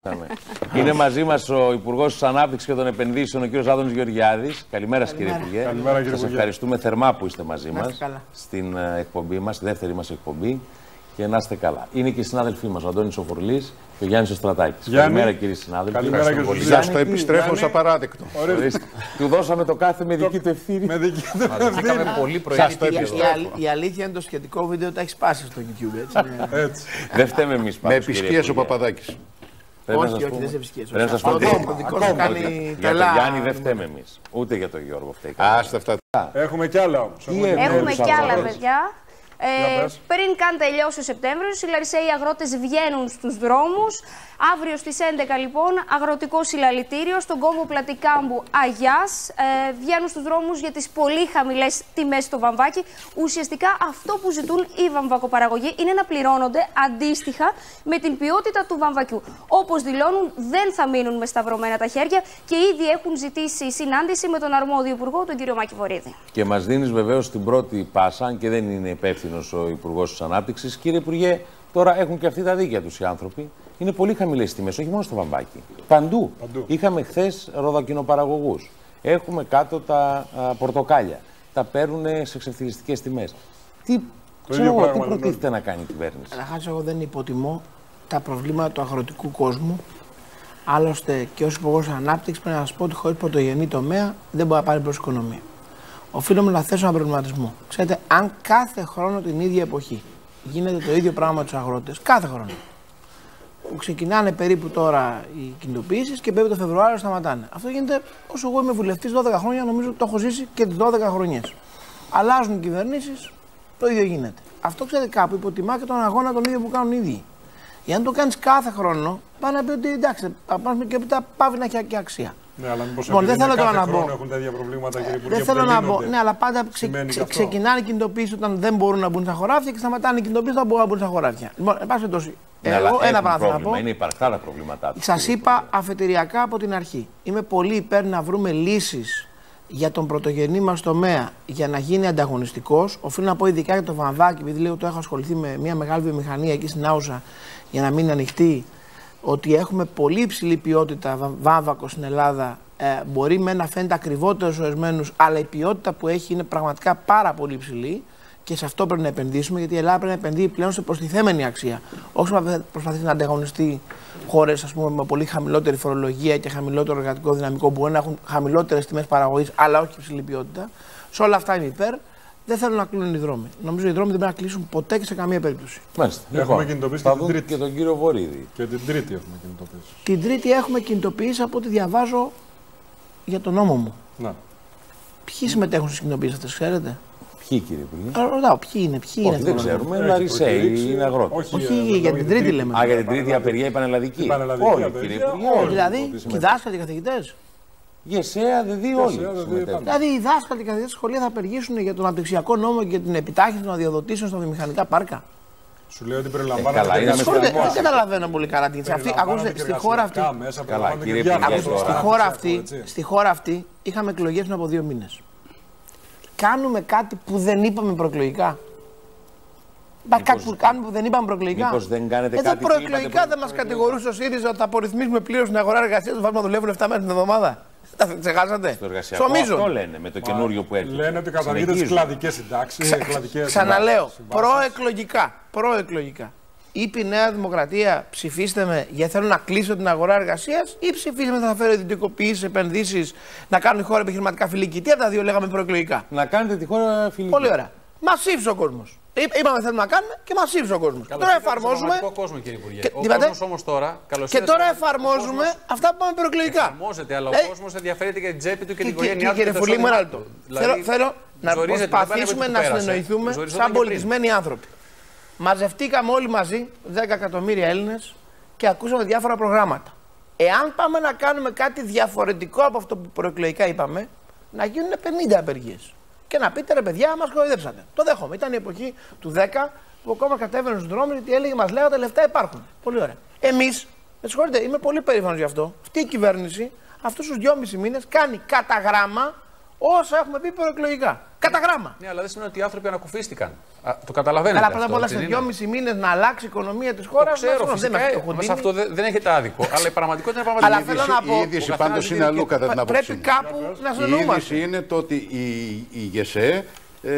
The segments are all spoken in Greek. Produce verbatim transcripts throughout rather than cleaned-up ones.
Είναι μαζί μας ο Υπουργός της Ανάπτυξης και των Επενδύσεων, ο κ. Άδωνης Γεωργιάδης. Καλημέρα, κύριε Υπουργέ. Καλημέρα, κύριε Σας Υπουργέ. ευχαριστούμε θερμά που είστε μαζί μας καλά. στην εκπομπή μας, στη δεύτερη μας εκπομπή. Και να είστε καλά. Είναι και οι συνάδελφοί μας, ο Αντώνης Οφορλής και ο Γιάννης Οστρατάκης. Καλημέρα, κύριε συνάδελφοι. Καλημέρα, κύριε Υπουργέ. Σας το επιστρέφω ως απαράδεκτο. Του δώσαμε το κάθε με δική του ευθύνη. Με δική του ευθύνη. Πολύ Η, η, η αλήθεια είναι το σχετικό βίντεο τα έχει σπάσει στο YouTube. Έτσι, ναι. Έτσι. Δεν φταίμε εμείς Με επισκίες ο Παπαδάκης. Όχι, όχι, δεν σε επισκίες. Πρέπει να σας πω ότι Το δικό σου κάνει για τον τρελά. Γιάννη δεν φταίμε εμείς. Ούτε για τον Γιώργο φταίει. Άστα αυτά. Έχουμε κι άλλα όμως. Έχουμε κι άλλα, αγρότες. παιδιά. Ε, πριν καν τελειώσει ο Σεπτέμβριος, οι Λαρισαίοι αγρότες βγαίνουν στους δρόμους. Αύριο στις έντεκα λοιπόν, αγροτικό συλλαλητήριο στον κόμβο Πλατικάμπου Αγιάς. Ε, βγαίνουν στους δρόμους για τις πολύ χαμηλές τιμές στο βαμβάκι. Ουσιαστικά αυτό που ζητούν οι βαμβακοπαραγωγοί είναι να πληρώνονται αντίστοιχα με την ποιότητα του βαμβακιού. Όπως δηλώνουν, δεν θα μείνουν με σταυρωμένα τα χέρια και ήδη έχουν ζητήσει συνάντηση με τον αρμόδιο υπουργό, τον κύριο Μάκη Βορίδη. Και μας δίνεις βεβαίως την πρώτη πάσα, αν και δεν είναι υπεύθυνος ο Υπουργός της Ανάπτυξης. Κύριε Υπουργέ, τώρα έχουν και αυτοί τα δίκαια τους οι άνθρωποι. Είναι πολύ χαμηλές τιμές, όχι μόνο στο βαμβάκι. Παντού. Παντού. Είχαμε χθες ροδακινοπαραγωγούς. Έχουμε κάτω τα α, πορτοκάλια. Τα παίρνουν σε εξευθυλιστικές τιμές. Τι, ξέρω, εγώ, τι προτίθεται να κάνει η κυβέρνηση. Καταρχάς, εγώ δεν υποτιμώ τα προβλήματα του αγροτικού κόσμου. Άλλωστε, και ως Υπουργός Ανάπτυξης πρέπει να σας πω ότι χωρίς πρωτογενή τομέα δεν μπορεί να πάρει προς οικονομία. Οφείλουμε να θέσω έναν προβληματισμό. Ξέρετε, αν κάθε χρόνο την ίδια εποχή γίνεται το ίδιο πράγμα με τους αγρότες, κάθε χρόνο. Που ξεκινάνε περίπου τώρα οι κινητοποιήσεις και περίπου το Φεβρουάριο σταματάνε. Αυτό γίνεται όσο εγώ είμαι βουλευτής δώδεκα χρόνια, νομίζω ότι το έχω ζήσει και τις δώδεκα χρονιές. Αλλάζουν οι κυβερνήσεις, το ίδιο γίνεται. Αυτό ξέρετε κάπου υποτιμά και τον αγώνα τον ίδιο που κάνουν οι ίδιοι. Για να το κάνεις κάθε χρόνο, πάνε να πει ότι εντάξει, πάμε και έπειτα πάβει να έχει και αξία. Ναι, αλλά μήπως λοιπόν, δεν θέλω κάθε να χρόνο μπω. έχουν τέτοια προβλήματα, κύριε Υπουργέ, Δεν θέλω να μπω. λύνονται. Ναι, αλλά πάντα ξε, ξε, ξεκινάνε οι κινητοποιήσεις όταν δεν μπορούν να μπουν στα χωράφια και σταματάνε οι κινητοποιήσεις όταν μπορούν να μπουν στα χωράφια. Λοιπόν, εν πάση περιπτώσει, Ναι, εγώ ένα πράγμα θέλω να πω. Είναι υπαρκτά τα προβλήματά τους. Σας είπα αφετηριακά από την αρχή. Είμαι πολύ υπέρ να βρούμε λύσεις για τον πρωτογενή μας τομέα για να γίνει ανταγωνιστικός. Οφείλω να πω ειδικά για το βαμβάκι, επειδή λίγο το έχω ασχοληθεί με μια μεγάλη βιομηχανία εκεί στην Άουσα για να μην ανοιχτεί, ότι έχουμε πολύ υψηλή ποιότητα βάμβακο στην Ελλάδα. Ε, μπορεί με να φαίνεται ακριβότερο στους ορισμένους, αλλά η ποιότητα που έχει είναι πραγματικά πάρα πολύ υψηλή και σε αυτό πρέπει να επενδύσουμε, γιατί η Ελλάδα πρέπει να επενδύει πλέον σε προστιθέμενη αξία. Όχι να προσπαθήσει να ανταγωνιστεί χώρες, ας πούμε, με πολύ χαμηλότερη φορολογία και χαμηλότερο εργατικό δυναμικό, που μπορεί να έχουν χαμηλότερες τιμές παραγωγής, αλλά όχι υψηλή ποιότητα. Σε όλα αυτά είμαι υπέρ. Δεν θέλω να κλείνουν οι δρόμοι. Νομίζω οι δρόμοι δεν πρέπει να κλείσουν ποτέ και σε καμία περίπτωση. Μάλιστα. Έχουμε Λοιπόν, κινητοποιήσει θα και την δουν Τρίτη. και τον κύριο Βορίδη. Και την Τρίτη έχουμε κινητοποιήσει. Την Τρίτη έχουμε κινητοποιήσει από ό,τι διαβάζω για τον νόμο μου. Να. Ποιοι συμμετέχουν στις κινητοποιήσεις αυτές, ξέρετε? Ποιοι, κύριε Υπουργέ? Ρωτάω, ποιοι είναι, ποιοι Όχι, είναι. δεν αυτό το νόμο? ξέρουμε. Λαρισαίοι είναι αγρότες. Όχι, Όχι, ε, για την Τρίτη λέμε. Α, για την τρίτη απεργία η πανελλαδική. Η πανελλαδική Όλοι, απεργία, κύριε Υπουργέ. όλοι. όλοι Δηλαδή, οι και οι συμμετέχουν. δάσκαλοι και οι καθηγητές. Γεσέα, δε δύο όλοι. Γεσαία, δε δύο συμμετέχουν. είπαμε. Δηλαδή, οι δάσκαλοι και οι καθηγητές σχολεία θα απεργήσουν για τον αναπτυξιακό νόμο και την επιτάχυνση των αδειοδοτήσεων στα βιομηχανικά πάρκα. Σου λέω ότι Ε, περιλαμβάνονται. καλά, είναι και με Σχολεία, θεσμό. δεν καταλαβαίνω πολύ καλά τι είναι. Αυτή, ακούστε, στη χώρα αυτή, Καλά, κύριε Υπουργέ, ακούστε, στη, τώρα. χώρα αυτή, στη χώρα αυτή είχαμε εκλογές πριν από δύο μήνες. Κάνουμε κάτι που δεν είπαμε προεκλογικά. Μα κάτι που κάνουμε που δεν είπαμε προεκλογικά. Μήπως δεν κάνετε Εδώ κάτι που προεκλογικά είπατε δεν μας κατηγορούσε ο ΣΥΡΙΖΑ ότι θα απορριθμίσουμε πλήρως την αγορά εργασίας, θα βάλουμε να δουλεύουν επτά μέρες την εβδομάδα. Τα ξεχάσατε? Στο εργασιακό αυτό λένε με το καινούριο που έρχεται. Λένε ότι καταργείται τις Συνεχίζουν. κλαδικές συντάξεις. Ξαναλέω, προεκλογικά. Προεκλογικά. Είπε η Νέα Δημοκρατία, ψηφίστε με γιατί θέλω να κλείσω την αγορά εργασίας, ή ψηφίστε με θα φέρω ιδιωτικοποιήσεις, επενδύσεις, να κάνουν η χώρα επιχειρηματικά φιλική. Τι από τα δύο λέγαμε προεκλογικά? Να κάνετε τη χώρα φιλική. Πολύ ωραία. Μας ψήφισε ο κόσμος. Είπαμε θέλουμε να κάνουμε και μας ψήφισε ο κόσμος. Τώρα εφαρμόζουμε. Κόσμο, κύριε Υπουργέ. Και, ο τι είπατε? κόσμος όμως τώρα, καλώς Και ήρθατε, τώρα ο εφαρμόζουμε κόσμος αυτά που πάμε προεκλογικά. εφαρμόζεται, αλλά Ε, ο κόσμος ενδιαφέρεται για την τσέπη του και Και, την και, οικογένειά και, του. κύριε το Φουλή, μου εισόδημά ένα λεπτό. του. Δηλαδή, Θέλω, θέλω να ζορίζεται, δεν προσπαθήσουμε πάνε να από εκεί που συνεννοηθούμε πέρασε. σαν Ζοριζόταν και πριν. πολιτισμένοι άνθρωποι. Μαζευτήκαμε όλοι μαζί, δέκα εκατομμύρια Έλληνες, και ακούσαμε διάφορα προγράμματα. Εάν πάμε να κάνουμε κάτι διαφορετικό από αυτό που προεκλογικά είπαμε, να γίνουν πενήντα απεργίες. Και να πείτε ρε παιδιά, μας κοροϊδέψατε. Το δέχομαι. Ήταν η εποχή του δέκα που ο κόμμα κατέβαινε στους δρόμους γιατί έλεγε μας λέγατε λεφτά υπάρχουν. Πολύ ωραία. Εμείς, με συγχωρείτε, είμαι πολύ περήφανος γι' αυτό. Αυτή η κυβέρνηση αυτούς τους δυόμισι μήνες κάνει κατά γράμμα Όσα έχουμε πει προεκλογικά. Κατά γράμμα. Ναι, αλλά δεν σημαίνει ότι οι άνθρωποι ανακουφίστηκαν. Α, το καταλαβαίνετε. Αλλά πρώτα απ' αυτό, όλα σε δυόμισι μήνες να αλλάξει η οικονομία της χώρας. Το ξέρω, δεν φυσικά, με σε αυτό δεν, δεν έχετε άδικο. Αλλά η πραγματικότητα είναι πραγματική. Αλλά θέλω να πω. Η είδηση πάντως είναι αλλού κατά την άποψή Πρέπει μου. κάπου να Η συνεννοούμαστε. είδηση είναι το ότι η, η ΓΕΣΕ ε,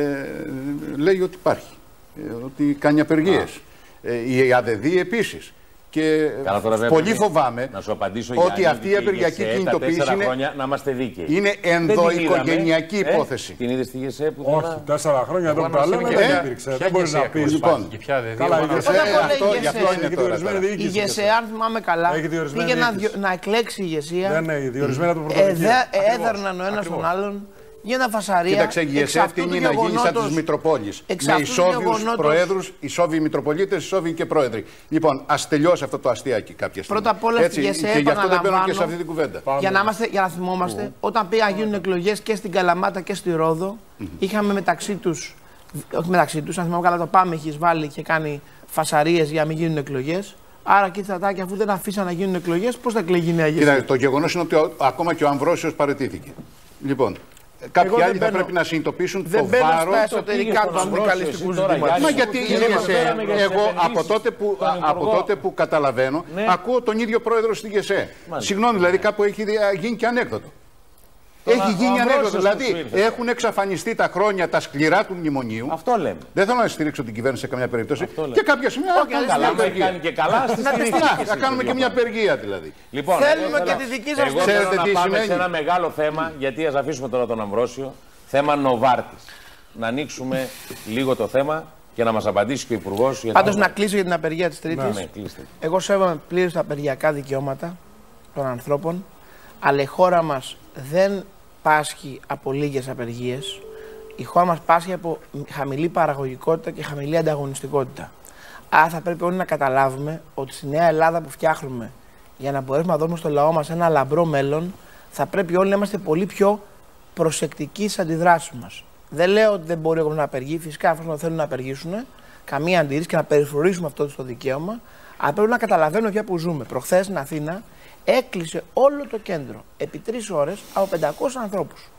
λέει ότι υπάρχει. Ε, ότι κάνει απεργίες. Ε, η ΑΔΕΔΗ επίσης. Και Καλά, τώρα, βέβαια, πολύ φοβάμαι να σου απαντήσω ότι για αυτή η απεργιακή κινητοποίηση είναι, χρόνια, να είμαστε δίκαιοι. είναι ενδοοικογενειακή ε, υπόθεση. Την είδες στη ΓΕΣΕ που Όχι, τώρα... τέσσερα χρόνια εδώ που τα λέμε δεν υπήρξε. Δεν μπορεί να πει. Λοιπόν, Καλά, η ΓΕΣΕ γι' αυτό είναι τώρα. Η ΓΕΣΕ, αν θυμάμαι καλά, πήγε να, να εκλέξει η ηγεσία. Δεν είναι διορισμένα του πρωτοβουλίου. Έδερναν ο ένας τον άλλον. Γίνανε φασαρία. Κοίταξε, η ΓΕΣΕ φτύνει να γίνει σαν τη Μητροπόλη. Με ισόβιους προέδρους, ισόβιοι Μητροπολίτες, ισόβιοι και πρόεδροι. Λοιπόν, ας τελειώσει αυτό το αστείακι κάποια στιγμή. Πρώτα απ' όλα στη ΓΕΣΕ, και γι' αυτό δεν μπαίνω και σε επαναλαμβάνω, αυτή την κουβέντα. Για να, είμαστε, για να θυμόμαστε, όταν πήγαν να γίνουν εκλογές και στην Καλαμάτα και στη Ρόδο, είχαμε μεταξύ τους, όχι μεταξύ τους, αν θυμάμαι καλά, το ΠΑΜ έχει βάλει και κάνει φασαρίες για να μην γίνουν εκλογές. Άρα, κύριε Στρατάκη, αφού δεν αφήσαν να γίνουν εκλογές, πώς θα εκλεγεί η νέα ΓΕΣΕ? Κοίτα, το γεγονός είναι ότι ο, ακόμα και ο Αμβρόσιος παραιτήθηκε. Λοιπόν, κάποιοι άλλοι θα πρέπει να συνειδητοποιήσουν δεν το μπαίνω βάρος. στα εσωτερικά του συνδικαλιστικού ζητήματος. Μα γιατί η ΓΕΣΕ, εγώ από τότε που, από τότε που καταλαβαίνω, ναι. ακούω τον ίδιο πρόεδρο στη ΓΕΣΕ. Συγγνώμη, δηλαδή κάπου έχει γίνει και ανέκδοτο. Τώρα, έχει γίνει ανέκδοτο. Δηλαδή ήρθε. έχουν εξαφανιστεί τα χρόνια τα σκληρά του μνημονίου. Αυτό λέμε. Δεν θέλω να στηρίξω την κυβέρνηση σε καμιά περίπτωση. Αυτό λέμε. Και κάποια στιγμή Όχι, καλά, με κάνει και καλά στη στήριξη. θα κάνουμε και μια απεργία δηλαδή. Λοιπόν, Θέλουμε εγώ και θέλω- τη δική σας Εγώ Ξέρετε θέλω τι να πάμε σημαίνει? σε ένα μεγάλο θέμα, γιατί ας αφήσουμε τώρα τον Αμβρόσιο, θέμα Νοβάρτης. Να ανοίξουμε λίγο το θέμα και να μας απαντήσει και ο Υπουργός. για Πάντως τα- να κλείσω για την απεργία της Τρίτης. Ναι, κλείστε. Εγώ σέβομαι πλήρως τα απεργιακά δικαιώματα των ανθρώπων, αλλά η χώρα μας δεν πάσχει από λίγες απεργίες. Η χώρα μας πάσχει από χαμηλή παραγωγικότητα και χαμηλή ανταγωνιστικότητα. Άρα θα πρέπει όλοι να καταλάβουμε ότι στη νέα Ελλάδα που φτιάχνουμε για να μπορέσουμε να δώσουμε στο λαό μας ένα λαμπρό μέλλον, θα πρέπει όλοι να είμαστε πολύ πιο προσεκτικοί στις αντιδράσεις μας. Δεν λέω ότι δεν μπορεί ο κόσμος να απεργεί, φυσικά αυτοί θέλουν να απεργήσουν, καμία αντίρρηση και να περιφρουρήσουμε αυτό το δικαίωμα, αλλά πρέπει να καταλαβαίνουμε πια που ζούμε. Προχθές στην Αθήνα έκλεισε όλο το κέντρο επί τρεις ώρες από πεντακόσιους ανθρώπους.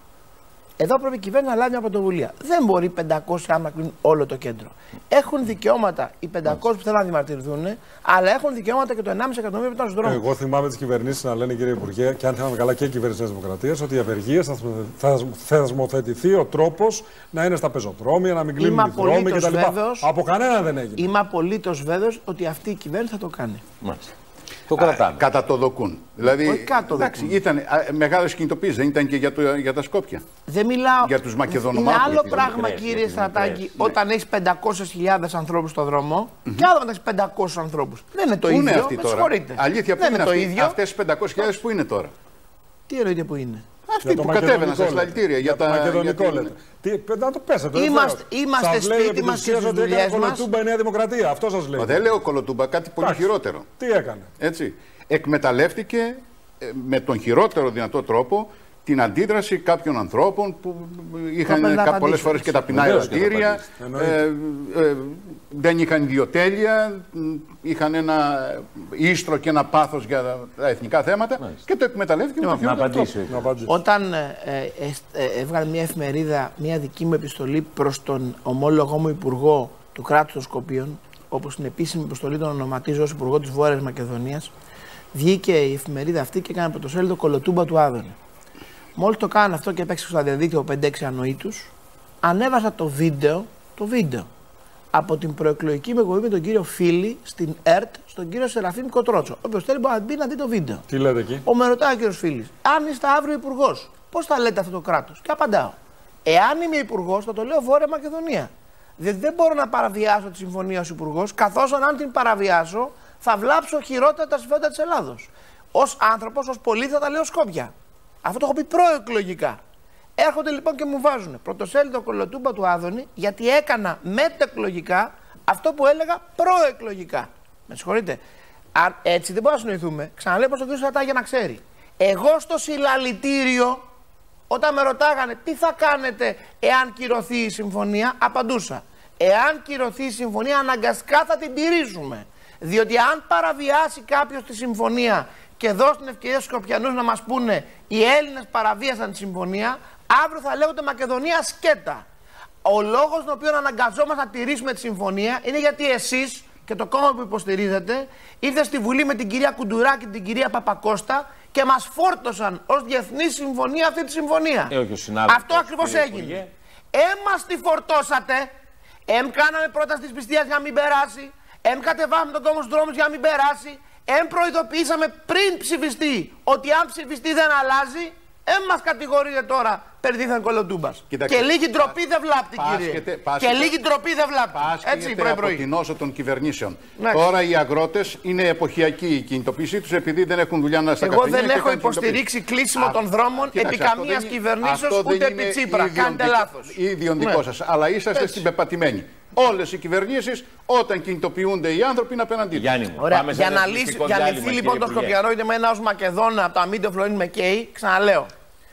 Εδώ πρέπει η κυβέρνηση να λάβει μια πρωτοβουλία. Δεν μπορεί πεντακόσιοι άνθρωποι να κλείνουν όλο το κέντρο. Έχουν δικαιώματα οι πεντακόσιοι που θέλουν να διαμαρτυρηθούν, αλλά έχουν δικαιώματα και το ενάμιση εκατομμύριο που ήταν στους δρόμους. Εγώ θυμάμαι τις κυβερνήσεις να λένε, κύριε Υπουργέ, και αν θυμάμαι καλά και η κυβέρνηση της Δημοκρατίας, ότι οι απεργίες θα θεσμοθετηθεί ο τρόπος να είναι στα πεζοδρόμια, να μην κλείνουν οι δρόμοι κτλ. Από κανένα δεν έγινε. Είμαι απολύτως βέβαιος ότι αυτή η κυβέρνηση θα το κάνει. Μάλιστα. Το κρατάμε. Κατά το δοκούν. Δηλαδή, Όχι κάτω εντάξει, δοκούν. ήταν μεγάλες κινητοποίησεις, δεν ήταν και για, το, για τα Σκόπια. Δεν μιλάω. Για τους Είναι Μακεδονομάχους, άλλο τις πράγμα, μικρές, κύριε για τις Στρατάκη, μικρές, όταν έχεις πεντακόσιες χιλιάδες ανθρώπους στο δρόμο και άλλο όταν έχεις πεντακόσιους ανθρώπους. Δεν είναι το Πού είναι ίδιο. αυτοί Με τώρα? συγχωρείτε. Αλήθεια, πού δεν είναι είναι το αυτοί? ίδιο. Αυτές οι πεντακόσιες χιλιάδες που είναι τώρα? Τι εννοείται που είναι? Αυτοί που κατέβαιναν στα συλλαλητήρια για τα. Μακεδονικό για την- λέτε. Τι, να το πέσετε. Είμαστε- είμαστε σπίτι μας και στις ότι έκανε δουλειές μας. κολοτούμπα η Νέα Δημοκρατία. Αυτό σας λέει. Μα δεν λέω Κολοτούμπα, κάτι πολύ Εντάξει. χειρότερο. Τι έκανε? Έτσι. Εκμεταλλεύτηκε ε, με τον χειρότερο δυνατό τρόπο την αντίδραση κάποιων ανθρώπων που είχαν πρέπει να πολλές απαντήσετε. φορές και ταπεινά Βεβαίως και θα ερωτήρια, απαντήσετε. ε, ε, δεν είχαν ιδιοτέλεια, μ, είχαν ένα ίστρο και ένα πάθος για τα εθνικά θέματα και το εκμεταλλεύτηκε με τον Να χειρότερο απαντήσει. τρόπο. Να απαντήσω. Όταν ε, ε, ε, έβγαλε μια εφημερίδα μια δική μου επιστολή προς τον ομόλογό μου υπουργό του κράτους των Σκοπίων, όπως την επίσημη επιστολή τον ονοματίζω ως υπουργό της Βόρειας Μακεδονίας, βγήκε η εφημερίδα αυτή και έκανε πρωτοσέλιδο κολοτούμπα του Άδωνη. Μόλις το κάνανε αυτό και έπαιξε στο διαδίκτυο πέντε έξι ανοήτους, ανέβασα το βίντεο, το βίντεο από την προεκλογική με με τον κύριο Φίλη στην ΕΡΤ, στον κύριο Σεραφείμ Κοτρότσο. Όποιος θέλει μπορεί να μπει να δει το βίντεο. Τι λέτε εκεί? Ο με ρωτάει ο κύριος Φίλης, αν είστε αύριο υπουργός, πώς θα λέτε αυτό το κράτος? Και απαντάω, εάν είμαι υπουργός, θα το λέω Βόρεια Μακεδονία. Διότι δεν μπορώ να παραβιάσω τη συμφωνία ως υπουργός, καθώς αν την παραβιάσω, θα βλάψω χειρότερα τα συμφέροντα της Ελλάδος. Ως άνθρωπος, ως πολίτη, θα τα λέω Σκόπια. Αυτό το έχω πει προεκλογικά. Έρχονται λοιπόν και μου βάζουν πρωτοσέλιδο κολοτούμπα του Άδωνη, γιατί έκανα μετεκλογικά αυτό που έλεγα προεκλογικά. Με συγχωρείτε. Αν έτσι δεν μπορούμε να συνοηθούμε. Ξαναλέω προς τον κύριο Στρατά για να ξέρει. Εγώ στο συλλαλητήριο, όταν με ρωτάγανε τι θα κάνετε εάν κυρωθεί η συμφωνία, απαντούσα. Εάν κυρωθεί η συμφωνία, αναγκαστικά θα την τηρήσουμε. Διότι αν παραβιάσει κάποιος τη συμφωνία και δώσει την ευκαιρία στους Σκοπιανούς να μας πούνε οι Έλληνες παραβίασαν τη συμφωνία, Αύριο θα λέγονται Μακεδονία σκέτα. Ο λόγος τον οποίο αναγκαζόμαστε να τηρήσουμε τη συμφωνία είναι γιατί εσείς και το κόμμα που υποστηρίζετε ήρθε στη Βουλή με την κυρία Κουντουράκη και την κυρία Παπακώστα και μας φόρτωσαν ως διεθνή συμφωνία αυτή τη συμφωνία. Ε, όχι, αυτό ακριβώς έγινε. Εμάς τη φορτώσατε, εμ κάναμε πρόταση της πιστείας για να μην περάσει, εμ κατεβάσαμε τον κόμμα στους δρόμους για να μην περάσει, εμ προειδοποιήσαμε πριν ψηφιστεί ότι αν ψηφιστεί δεν αλλάζει, εμ μας κατηγορείτε τώρα περί δίθεν κολοτούμπας. Και λίγη ντροπή δεν βλάπτει, κύριε. Και λίγη ντροπή δεν βλάπτει. Έτσι, πρωί-πρωί. Από την όσο των κυβερνήσεων. Ναι. Τώρα οι αγρότες είναι εποχιακή η κινητοποίησή τους επειδή δεν έχουν δουλειά να στα Εγώ δεν έχω υποστηρίξει κλείσιμο Α, των δρόμων επί καμίας κυβερνήσεως ούτε επί Τσίπρα. Κάντε λάθος. Ήδη δικό σας. Αλλά είσαστε στην πεπατημένη. Όλες οι κυβερνήσεις όταν κινητοποιούνται οι άνθρωποι είναι απέναντί τους. Γιάννη μου, Ωραία, για να λύσει, για λυθεί λοιπόν το Σκοπιανό είτε με ένα ως Μακεδόνα από το αμύντιο Φλωρίνη με Κέι, ξαναλέω.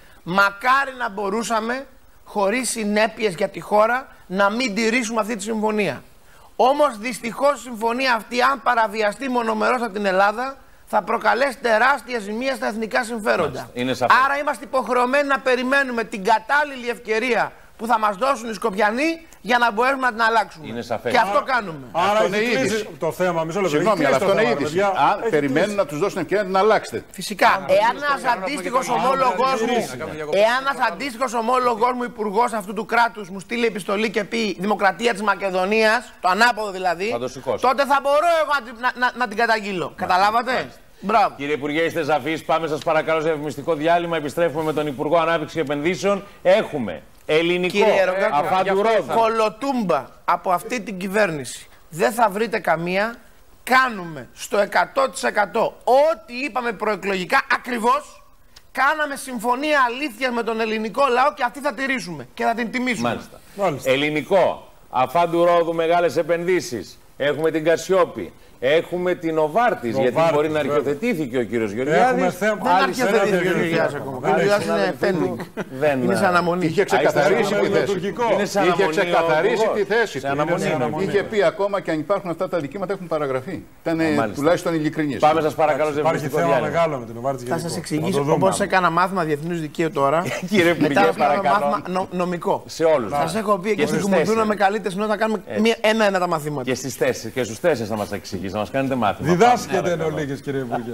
Μακάρι να μπορούσαμε χωρίς συνέπειες για τη χώρα να μην τηρήσουμε αυτή τη συμφωνία. Όμως δυστυχώς η συμφωνία αυτή, αν παραβιαστεί μονομερώς από την Ελλάδα, θα προκαλέσει τεράστια ζημία στα εθνικά συμφέροντα. Άρα είμαστε υποχρεωμένοι να περιμένουμε την κατάλληλη ευκαιρία που θα μας δώσουν οι Σκοπιανοί για να μπορέσουμε να την αλλάξουμε. Είναι σαφές. Και αυτό κάνουμε. Άρα είναι είδηση το θέμα, μισό λεπτό. Συγγνώμη, αλλά αυτό είναι είδηση. Αν περιμένουν να τους δώσουν ευκαιρία να την αλλάξετε. Φυσικά. Εάν ένας αντίστοιχος ομόλογός μου, εάν ένας αντίστοιχος ομόλογός μου υπουργός αυτού του κράτους μου στείλει επιστολή και πει Δημοκρατία της Μακεδονίας, το ανάποδο δηλαδή, τότε θα μπορώ εγώ να, να, να την καταγγείλω. Καταλάβατε. Μπράβο. Κύριε Υπουργέ, είστε σαφείς. Πάμε σας παρακαλώ σε ευμιστικό διάλειμμα. Επιστρέφουμε με τον Υπουργό Ανάπτυξης και Επενδύσεων. Έχουμε ελληνικό αφαντουρόδο. Κολοτούμπα από αυτή την κυβέρνηση. Δεν θα βρείτε καμία. Κάνουμε στο εκατό τοις εκατό ό,τι είπαμε προεκλογικά ακριβώς. Κάναμε συμφωνία αλήθειας με τον ελληνικό λαό και αυτή θα τηρήσουμε και θα την τιμήσουμε. Μάλιστα. Μάλιστα. Ελληνικό αφαντουρόδου, μεγάλες επενδύσεις. Έχουμε την Κασιόπη. Έχουμε την Οβάρτης, γιατί μπορεί να αρχιοθετήθηκε ο κύριος Γεωργιάδης. Δεν αρχιοθετήθηκε ο Γεωργιάδης ακόμα. Ο Γεωργιάδης είναι pending. Είναι σε αναμονή. Είχε ξεκαθαρίσει τη θέση. Είχε ξεκαθαρίσει τη θέση. Είχε πει ακόμα και αν υπάρχουν αυτά τα δικήματα έχουν παραγραφεί. Ήταν τουλάχιστον ειλικρινής. Πάμε σας παρακαλώ σε ευμιστικό διάλειμμα. Θα σας εξηγήσω όπως έκανα μάθημα διεθνούς δικαίου τώρα. Κύριε Υπουργέ, μάθημα νομικό. Σε όλους. Σας έχω πει και στην Κουμουντούνα με καλύτερες νότα να κάνουμε ένα-ένα τα μαθήματα. Και στους τέσσερις θα μας εξηγήσει. Να μας κάνετε μάθημα. Διδάσκεται εν ολίγης, κύριε Υπουργέ.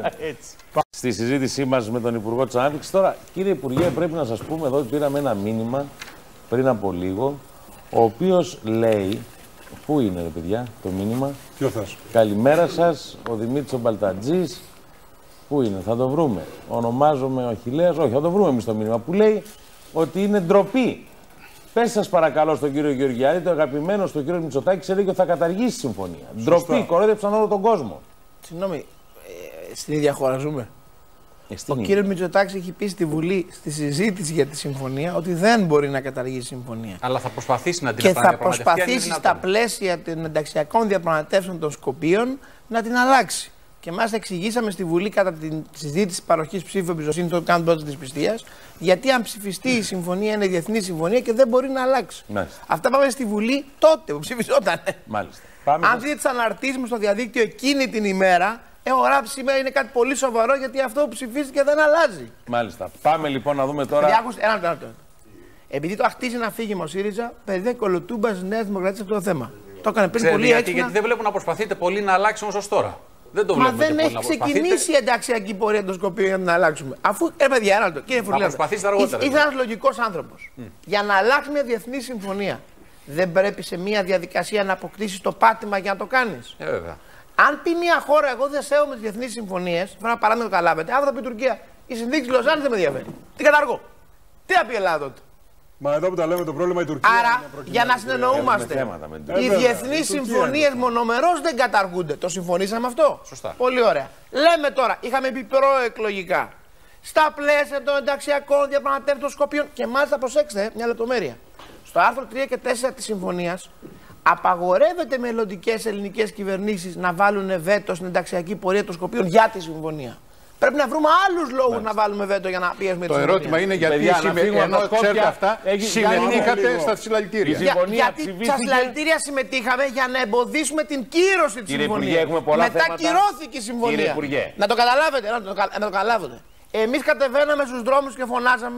Στη συζήτησή μας με τον Υπουργό της Ανάπτυξης, τώρα, κύριε Υπουργέ, πρέπει να σας πούμε εδώ ότι πήραμε ένα μήνυμα πριν από λίγο, ο οποίος λέει. Πού είναι, ρε παιδιά, το μήνυμα? Ποιο θες? Καλημέρα σας, ο Δημήτρης ο Μπαλτατζής. Πού είναι, θα το βρούμε. Ονομάζομαι ο Αχιλλέας. Όχι, θα το βρούμε εμείς το μήνυμα που λέει ότι είναι ντροπή. Πες σας παρακαλώ στον κύριο Γεωργιάδη, το αγαπημένο στον κύριο Μητσοτάκη, ξέρει ότι θα καταργήσει τη συμφωνία. Ντροπή, κορόιδεψαν όλο τον κόσμο. Συγγνώμη, ε, στην ίδια χώρα ζούμε. Ε, ο κύριος Μητσοτάκης έχει πει στη Βουλή, στη συζήτηση για τη συμφωνία, ότι δεν μπορεί να καταργήσει τη συμφωνία. Αλλά θα προσπαθήσει να την και θα προσπαθήσει στα πλαίσια των ενταξιακών διαπραγματεύσεων των Σκοπίων να την αλλάξει. Και μάλιστα εξηγήσαμε στη Βουλή κατά τη συζήτηση παροχής ψήφου εμπιστοσύνη των κάνοντων της πιστείας, γιατί αν ψηφιστεί η συμφωνία είναι διεθνή συμφωνία και δεν μπορεί να αλλάξει. Μάλιστα. Αυτά πάμε στη Βουλή τότε που ψηφιζόταν. Μάλιστα. Αν δείτε τις αναρτήσεις μου στο διαδίκτυο εκείνη την ημέρα, έχω γράψει σήμερα είναι κάτι πολύ σοβαρό γιατί αυτό που ψηφίστηκε δεν αλλάζει. Μάλιστα. Πάμε λοιπόν να δούμε τώρα. Διάκουστε, ένα λεπτό. Επειδή το αχτίζει να φύγει ο ΣΥΡΙΖΑ, παιδί κολοτούμπα τη Νέα Δημοκρατία αυτό το θέμα. Το έκανε πριν πολύ γιατί, έξυπνα. Γιατί δεν βλέπω να προσπαθείτε πολύ να αλλάξει όμως ως τώρα. Δεν το Μα δεν έχει ξεκινήσει η ενταξιακή πορεία των Σκοπίων για να την αλλάξουμε. Αφού, ε, παιδιά, ένα λεπτό. Κύριε Φουρλιάδη, προσπαθήσετε αργότερα. Είσαι ένας λογικός άνθρωπος. Mm. Για να αλλάξει μια διεθνή συμφωνία, δεν πρέπει σε μια διαδικασία να αποκτήσεις το πάτημα για να το κάνεις. Ε, βέβαια. Αν πει μια χώρα, εγώ δεν σέβομαι τις διεθνείς συμφωνίες, θέλω να παράδειγμα το καταλάβετε, αύριο θα πει η Τουρκία. Η συνθήκη της Λοζάνης δεν με ενδιαφέρει. Τι καταργώ. Τι θα πει η Ελλάδα τότε. Μα εδώ που τα λέμε το πρόβλημα η Τουρκία. Άρα, για να συνεννοούμαστε, οι διεθνείς συμφωνίες μονομερώς δεν καταργούνται. Το συμφωνήσαμε αυτό. Σωστά. Πολύ ωραία. Λέμε τώρα, είχαμε πει προεκλογικά, στα πλαίσια των ενταξιακών διαπραγματεύσεων των Σκοπίων και μάλιστα προσέξτε μια λεπτομέρεια. Στο άρθρο τρία και τέσσερα της συμφωνίας απαγορεύεται μελλοντικές ελληνικές κυβερνήσεις να βάλουν βέτο στην ενταξιακή πορεία των Σκοπίων για τη συμφωνία. Πρέπει να βρούμε άλλους λόγους να βάλουμε βέτο για να πιέσουμε τη συμφωνία. Το ερώτημα είναι γιατί ενώ ξέρετε αυτά, συμμετείχατε στα συλλαλητήρια. Για, γιατί στα συλλαλητήρια συμμετείχαμε για να εμποδίσουμε την κύρωση της συμφωνίας. Μετά κυρώθηκε η συμφωνία. Να το καταλάβετε, να το, να το καταλάβετε. Εμείς κατεβαίναμε στους δρόμους και φωνάζαμε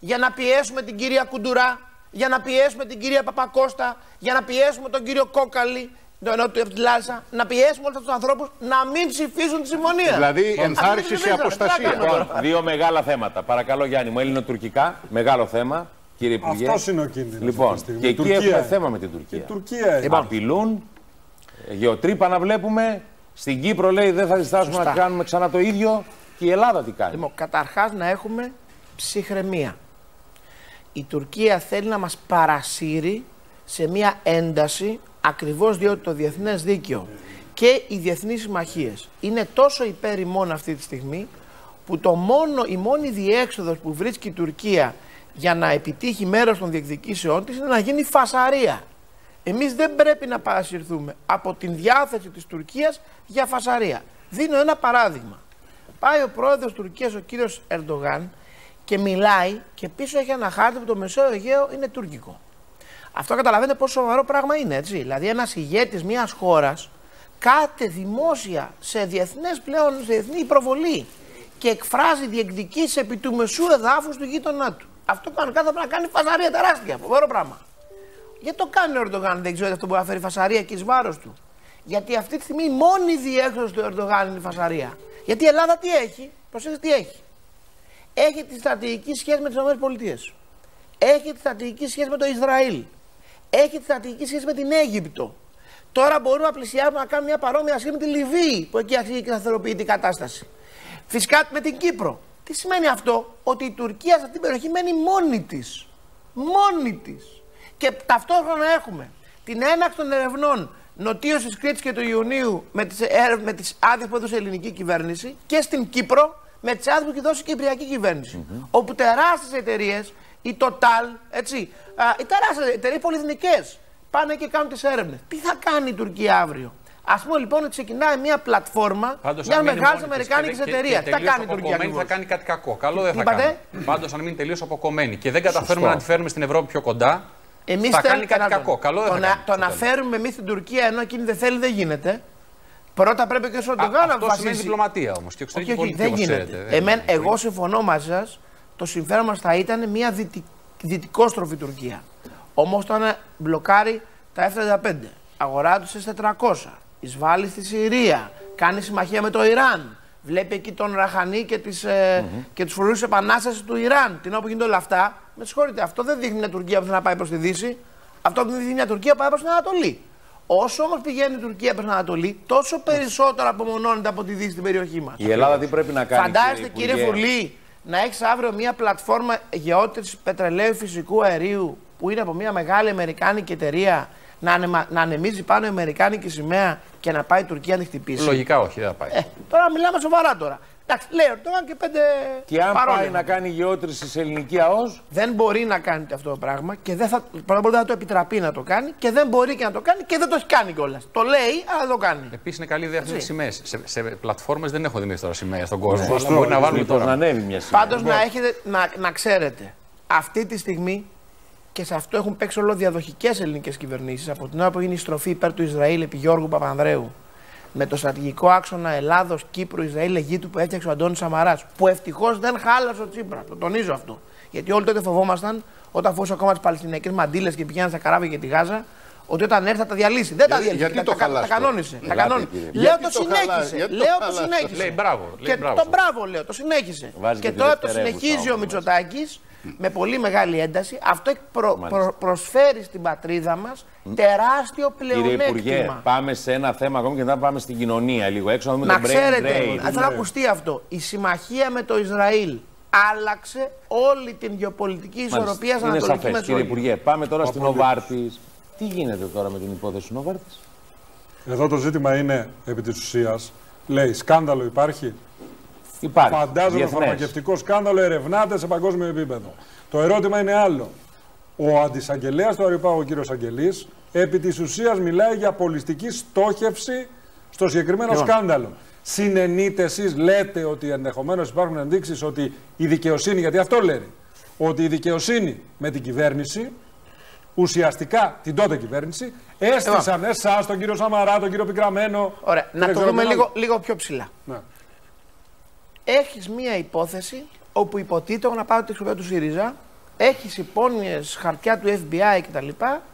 για να πιέσουμε την κυρία Κουντουρά, για να πιέσουμε την κυρία Παπακώστα, για να πιέσουμε τον κύριο Κόκαλη, το εννοώ του Ευτιλάσα, να πιέσουμε όλους τους ανθρώπους να μην ψηφίσουν τη συμφωνία. Δηλαδή ενθάρρυνση σε αποστασία. Λοιπόν, δύο μεγάλα θέματα. Παρακαλώ, Γιάννη μου, ελληνοτουρκικά, μεγάλο θέμα. Κύριε Υπουργέ. Αυτός είναι ο κίνδυνος. Λοιπόν, και εκεί έχουμε θέμα με την Τουρκία. Η Τουρκία λοιπόν. Απειλούν, γεωτρύπα να βλέπουμε. Στην Κύπρο λέει δεν θα διστάσουμε να κάνουμε ξανά το ίδιο. Και η Ελλάδα τι κάνει? Λοιπόν, καταρχάς να έχουμε ψυχραιμία. Η Τουρκία θέλει να μας παρασύρει σε μια ένταση, ακριβώς διότι το διεθνές δίκαιο και οι διεθνείς συμμαχίες είναι τόσο υπέρ ημών αυτή τη στιγμή, που το μόνο, η μόνη διέξοδος που βρίσκει η Τουρκία για να επιτύχει μέρος των διεκδικήσεών της είναι να γίνει φασαρία. Εμείς δεν πρέπει να παρασυρθούμε από την διάθεση της Τουρκίας για φασαρία. Δίνω ένα παράδειγμα. Πάει ο πρόεδρος της Τουρκίας, ο κύριος Ερντογάν, και μιλάει και πίσω έχει ένα χάρτη που το Μεσαίο Αιγαίο είναι τουρκικό. Αυτό καταλαβαίνετε πόσο σοβαρό πράγμα είναι, έτσι. Δηλαδή ένας ηγέτης μιας χώρας κάται δημόσια σε διεθνές πλέον, σε διεθνή προβολή και εκφράζει διεκδικήσεις επί του μεσού εδάφους του γείτονά του. Αυτό κανονικά θα πρέπει να κάνει φασαρία τεράστια, φοβερό πράγμα. Γιατί το κάνει ο Ερντογάν, δεν ξέρω αυτό που μπορεί να φέρει φασαρία και εις βάρος του? Γιατί αυτή τη στιγμή η μόνη διέξοδος του Ερντογάν είναι η φασαρία. Γιατί η Ελλάδα τι έχει? Προσέξτε τι έχει. Έχει τη στρατηγική σχέση με τις ΗΠΑ. Έχει τη στρατηγική σχέση με το Ισραήλ. Έχει τη στρατηγική σχέση με την Αίγυπτο. Τώρα μπορούμε να πλησιάσουμε να κάνουμε μια παρόμοια σχέση με τη Λιβύη, που εκεί αρχίζει και σταθεροποιεί την κατάσταση. Φυσικά με την Κύπρο. Τι σημαίνει αυτό? Ότι η Τουρκία σε αυτήν την περιοχή μένει μόνη της. Μόνη της. Και ταυτόχρονα έχουμε την έναξη των ερευνών νοτίως της Κρήτης και του Ιουνίου με τις, με τις άδειες που έδωσε η ελληνική κυβέρνηση, και στην Κύπρο με τις άδειες που έχει δώσει η κυπριακή κυβέρνηση. Mm-hmm. Όπου τεράστιες εταιρείες, η Total, έτσι, α, οι τεράστιες εταιρείες πολυεθνικές πάνε και κάνουν τις έρευνες. Τι θα κάνει η Τουρκία αύριο? Ας πούμε λοιπόν ότι ξεκινάει μια πλατφόρμα μια μεγάλη αμερικάνικη εταιρεία. Τι θα κάνει η Τουρκία? Θα κάνει κάτι κακό. Καλό δεν θα κάνει. Πάντως, αν μείνει τελείως αποκομμένη και δεν καταφέρουμε να τη φέρουμε στην Ευρώπη πιο κοντά, εμείς θα κάνει κάτι κακό. Καλό δεν θα κάνει. Το να φέρουμε εμείς την Τουρκία ενώ εκείνη δεν θέλει, δεν γίνεται. Πρώτα πρέπει και ο Ερντογάν να αποφασίσει. Αυτό σημαίνει διπλωματία όμως και εξωτερική πολιτική. Δεν γίνεται. Εμένα, εγώ συμφωνώ μαζί σας. Το συμφέρον μας θα ήταν μια δυτικ, δυτικόστροφη Τουρκία. Όμως τώρα μπλοκάρει τα εφ τριάντα πέντε. Αγορά του ες τετρακόσια. Εισβάλλει στη Συρία. Κάνει συμμαχία με το Ιράν. Βλέπει εκεί τον Ραχανί και, τις, ε, mm-hmm. και τους φορούς επανάστασης του Ιράν. Την ώρα που γίνονται όλα αυτά. Με συγχωρείτε, αυτό δεν δείχνει μια Τουρκία που θέλει να πάει προς τη Δύση. Αυτό δείχνει μια Τουρκία που πάει προς την Ανατολή. Όσο όμως πηγαίνει η Τουρκία προς την Ανατολή, τόσο περισσότερο απομονώνεται από τη Δύση στην περιοχή μας. Η Ελλάδα τι πρέπει να κάνει? Φαντάζεστε, κύριε, κύριε Φουρλή, να έχεις αύριο μια πλατφόρμα γεώτρησης πετρελαίου φυσικού αερίου που είναι από μια μεγάλη αμερικάνικη εταιρεία, να, ανεμα, να ανεμίζει πάνω η αμερικάνικη σημαία και να πάει η Τουρκία να τη χτυπήσει? Λογικά όχι, δεν θα πάει. Ε, τώρα μιλάμε σοβαρά τώρα. Εντάξει, λέει τώρα και πέντε. Και αν παρόλια. Πάει να κάνει γεώτρηση σε ελληνική ΑΟΣ. Δεν μπορεί να κάνει αυτό το πράγμα και δεν θα, δεν θα το επιτραπεί να το κάνει και δεν μπορεί και να το κάνει και δεν το έχει κάνει κιόλας. Το λέει, αλλά το κάνει. Επίσης είναι καλή ιδέα αυτές τις σημαίες. Σε, σε πλατφόρμες δεν έχω δημιουργήσει τώρα σημαίες στον κόσμο. Ναι, μπορεί να βάλουμε τώρα. Να ανέβει μια σημαία. Πάντως να, έχετε, να, να ξέρετε, αυτή τη στιγμή, και σε αυτό έχουν παίξει όλο διαδοχικές ελληνικές κυβερνήσεις, από την ώρα που γίνει η στροφή υπέρ του Ισραήλ επί Γιώργου Παπανδρέου, με το στρατηγικό άξονα Ελλάδος, Κύπρου, Ισραήλ, Αιγύπτου που έφτιαξε ο Αντώνης Σαμαράς, που ευτυχώς δεν χάλασε ο Τσίπρα. Το τονίζω αυτό. Γιατί όλοι τότε φοβόμασταν, όταν φοβούσε ακόμα τις Παλαιστινιακές μαντήλες και πηγαίναν στα καράβια και τη Γάζα, ότι όταν έρθει θα τα διαλύσει. Δεν τα διαλύσει. Γιατί τα, το τα, τα κανόνισε. Τα κανόνισε. Λέω το συνέχισε. Λέω το συνέχισε. Λέει μπράβο. Και το μπράβο λέω, το συνέχισε. Και τώρα το συνεχίζει ο Μητσοτάκης με πολύ μεγάλη ένταση. Αυτό προ, προ, προσφέρει στην πατρίδα μας τεράστιο πλεονέκτημα. Κύριε Υπουργέ, πάμε σε ένα θέμα ακόμη και μετά πάμε στην κοινωνία λίγο έξω. Να, δούμε να το ξέρετε, θέλω να ακουστεί αυτό. Η συμμαχία με το Ισραήλ άλλαξε όλη την γεωπολιτική ισορροπία στην Ανατολική Μεσόγειο. Κύριε Υπουργέ, πάμε τώρα στην Νοβάρτης. Τι γίνεται τώρα με την υπόθεση Νοβάρτης? Εδώ το ζήτημα είναι επί της ουσίας. Λέει, σκάνδαλο υπάρχει. Υπάρχει. Φαντάζομαι φαρμακευτικό σκάνδαλο ερευνάται σε παγκόσμιο επίπεδο. Το ερώτημα είναι άλλο. Ο αντισαγγελέας του Αριοπάγου, ο κύριος Αγγελής, επί της ουσίας μιλάει για πολιστική στόχευση στο συγκεκριμένο Λέβαια. σκάνδαλο. Συνενείτε εσείς, λέτε ότι ενδεχομένως υπάρχουν ενδείξεις ότι η δικαιοσύνη, γιατί αυτό λέει, ότι η δικαιοσύνη με την κυβέρνηση, ουσιαστικά την τότε κυβέρνηση, έστησαν εσάς, τον κύριο Σαμαρά, τον κύριο Πικραμένο. Ωραία, να το δούμε λίγο, λίγο πιο ψηλά. Ναι. Έχεις μία υπόθεση όπου υποτίθεται να πάρει τη εξουσία του ΣΥΡΙΖΑ έχει υπόνοιες χαρτιά του Εφ Μπι Άι κτλ.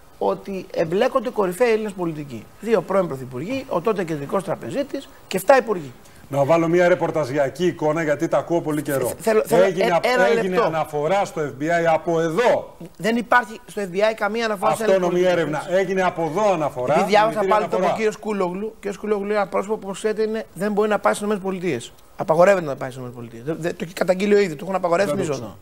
Ότι εμπλέκονται κορυφαίοι Έλληνες πολιτικοί. Δύο πρώην πρωθυπουργοί, ο τότε κεντρικός τραπεζίτης και εφτά υπουργοί. Να βάλω μια ρεπορταζιακή εικόνα γιατί τα ακούω πολύ καιρό. Θέλω, θέλω, έγινε ε, έγινε αναφορά στο Εφ Μπι Άι από εδώ. Δεν υπάρχει στο Εφ Μπι Άι καμία αναφορά σε αυτόνομη έρευνα. Έγινε από εδώ αναφορά. Γιατί διάβασα πάλι το από κύριο Σκούλογλου. Ο κύριο Σκούλογλου είναι ένα πρόσωπο που, όπως ξέρετε, είναι, δεν μπορεί να πάει στις ΗΠΑ. Απαγορεύεται να πάει στις ΗΠΑ. Το έχει καταγγείλει ο ίδιος, του έχουν απαγορεύσει μίσοδο.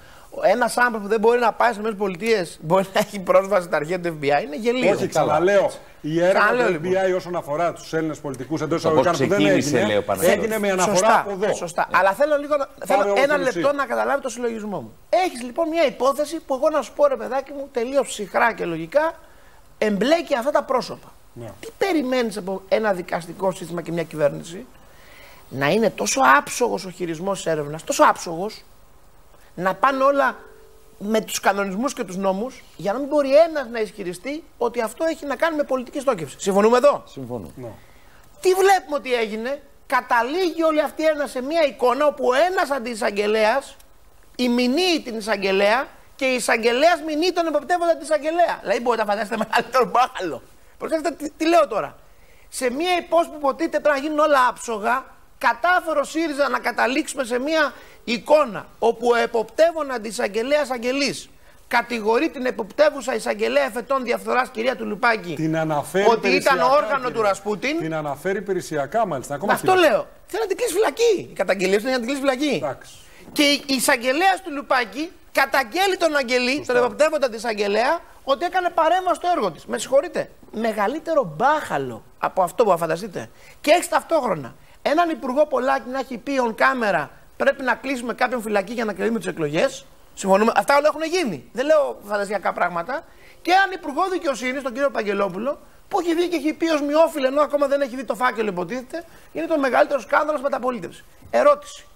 Ένας άνθρωπος που δεν μπορεί να πάει στις ΗΠΑ μπορεί να έχει πρόσβαση στα αρχεία του Εφ Μπι Άι. Είναι γελίο. Όχι, ξαναλέω. Η έρευνα του Εφ Μπι Άι όσον αφορά τους Έλληνες πολιτικούς εντός εισαγωγικών που δεν έγινε, έγινε με αναφορά σωστά, από εδώ. Σωστά. Yeah. Αλλά θέλω, λίγο να, θέλω ένα λεπτό να καταλάβει το συλλογισμό μου. Έχεις λοιπόν μια υπόθεση που εγώ να σου πω, ρε παιδάκι μου, τελείως ψυχρά και λογικά εμπλέκει αυτά τα πρόσωπα. Yeah. Τι περιμένεις από ένα δικαστικό σύστημα και μια κυβέρνηση? Να είναι τόσο άψογος ο χειρισμός της έρευνας, τόσο άψογος, να πάνε όλα με τους κανονισμούς και τους νόμους, για να μην μπορεί ένας να ισχυριστεί ότι αυτό έχει να κάνει με πολιτική στόχευση. Συμφωνούμε εδώ? Συμφωνώ. No. Τι βλέπουμε ότι έγινε? Καταλήγει όλη αυτή η έρευνα σε μια εικόνα όπου ένας αντιεισαγγελέας ημινεί την εισαγγελέα και η εισαγγελέας μηνύει τον εποπτεύοντα της εισαγγελέα. Δηλαδή μπορείτε να φαντάσετε μεγαλύτερο μπάχαλο. Προσέξτε τι, τι λέω τώρα. Σε μια υπόθεση που υποτίθεται πρέπει να γίνουν όλα άψογα, κατάφερε ο ΣΥΡΙΖΑ να καταλήξουμε σε μια εικόνα όπου ο εποπτεύων αντιεισαγγελέας Αγγελής κατηγορεί την εποπτεύουσα εισαγγελέα εφετών διαφθοράς κυρία Τουλουπάκη ότι ήταν όργανο του Ρασπούτιν. Την αναφέρει υπηρεσιακά μάλιστα. Ακόμα αυτό λέω. Θέλει να την κλείσει φυλακή. Η καταγγελία είναι να την κλείσει φυλακή. Εντάξει. Και η εισαγγελέα Τουλουπάκη καταγγέλει τον Αγγελή, τον εποπτεύοντα της εισαγγελέα, ότι έκανε παρέμβαση στο έργο της. Με συγχωρείτε. Μεγαλύτερο μπάχαλο από αυτό που θα φανταστείτε. Και έχει ταυτόχρονα έναν υπουργό Πολάκη να έχει πει on κάμερα πρέπει να κλείσουμε κάποιον φυλακή για να κρίνουμε τις εκλογές. Συμφωνούμε. Αυτά όλα έχουν γίνει. Δεν λέω φαντασιακά πράγματα. Και έναν υπουργό δικαιοσύνης, τον κύριο Παγγελόπουλο, που έχει βγει και έχει πει ως μειόφιλ, ενώ ακόμα δεν έχει δει το φάκελο, υποτίθεται, είναι το μεγαλύτερο σκάνδαλο μεταπολίτευση. Ερώτηση.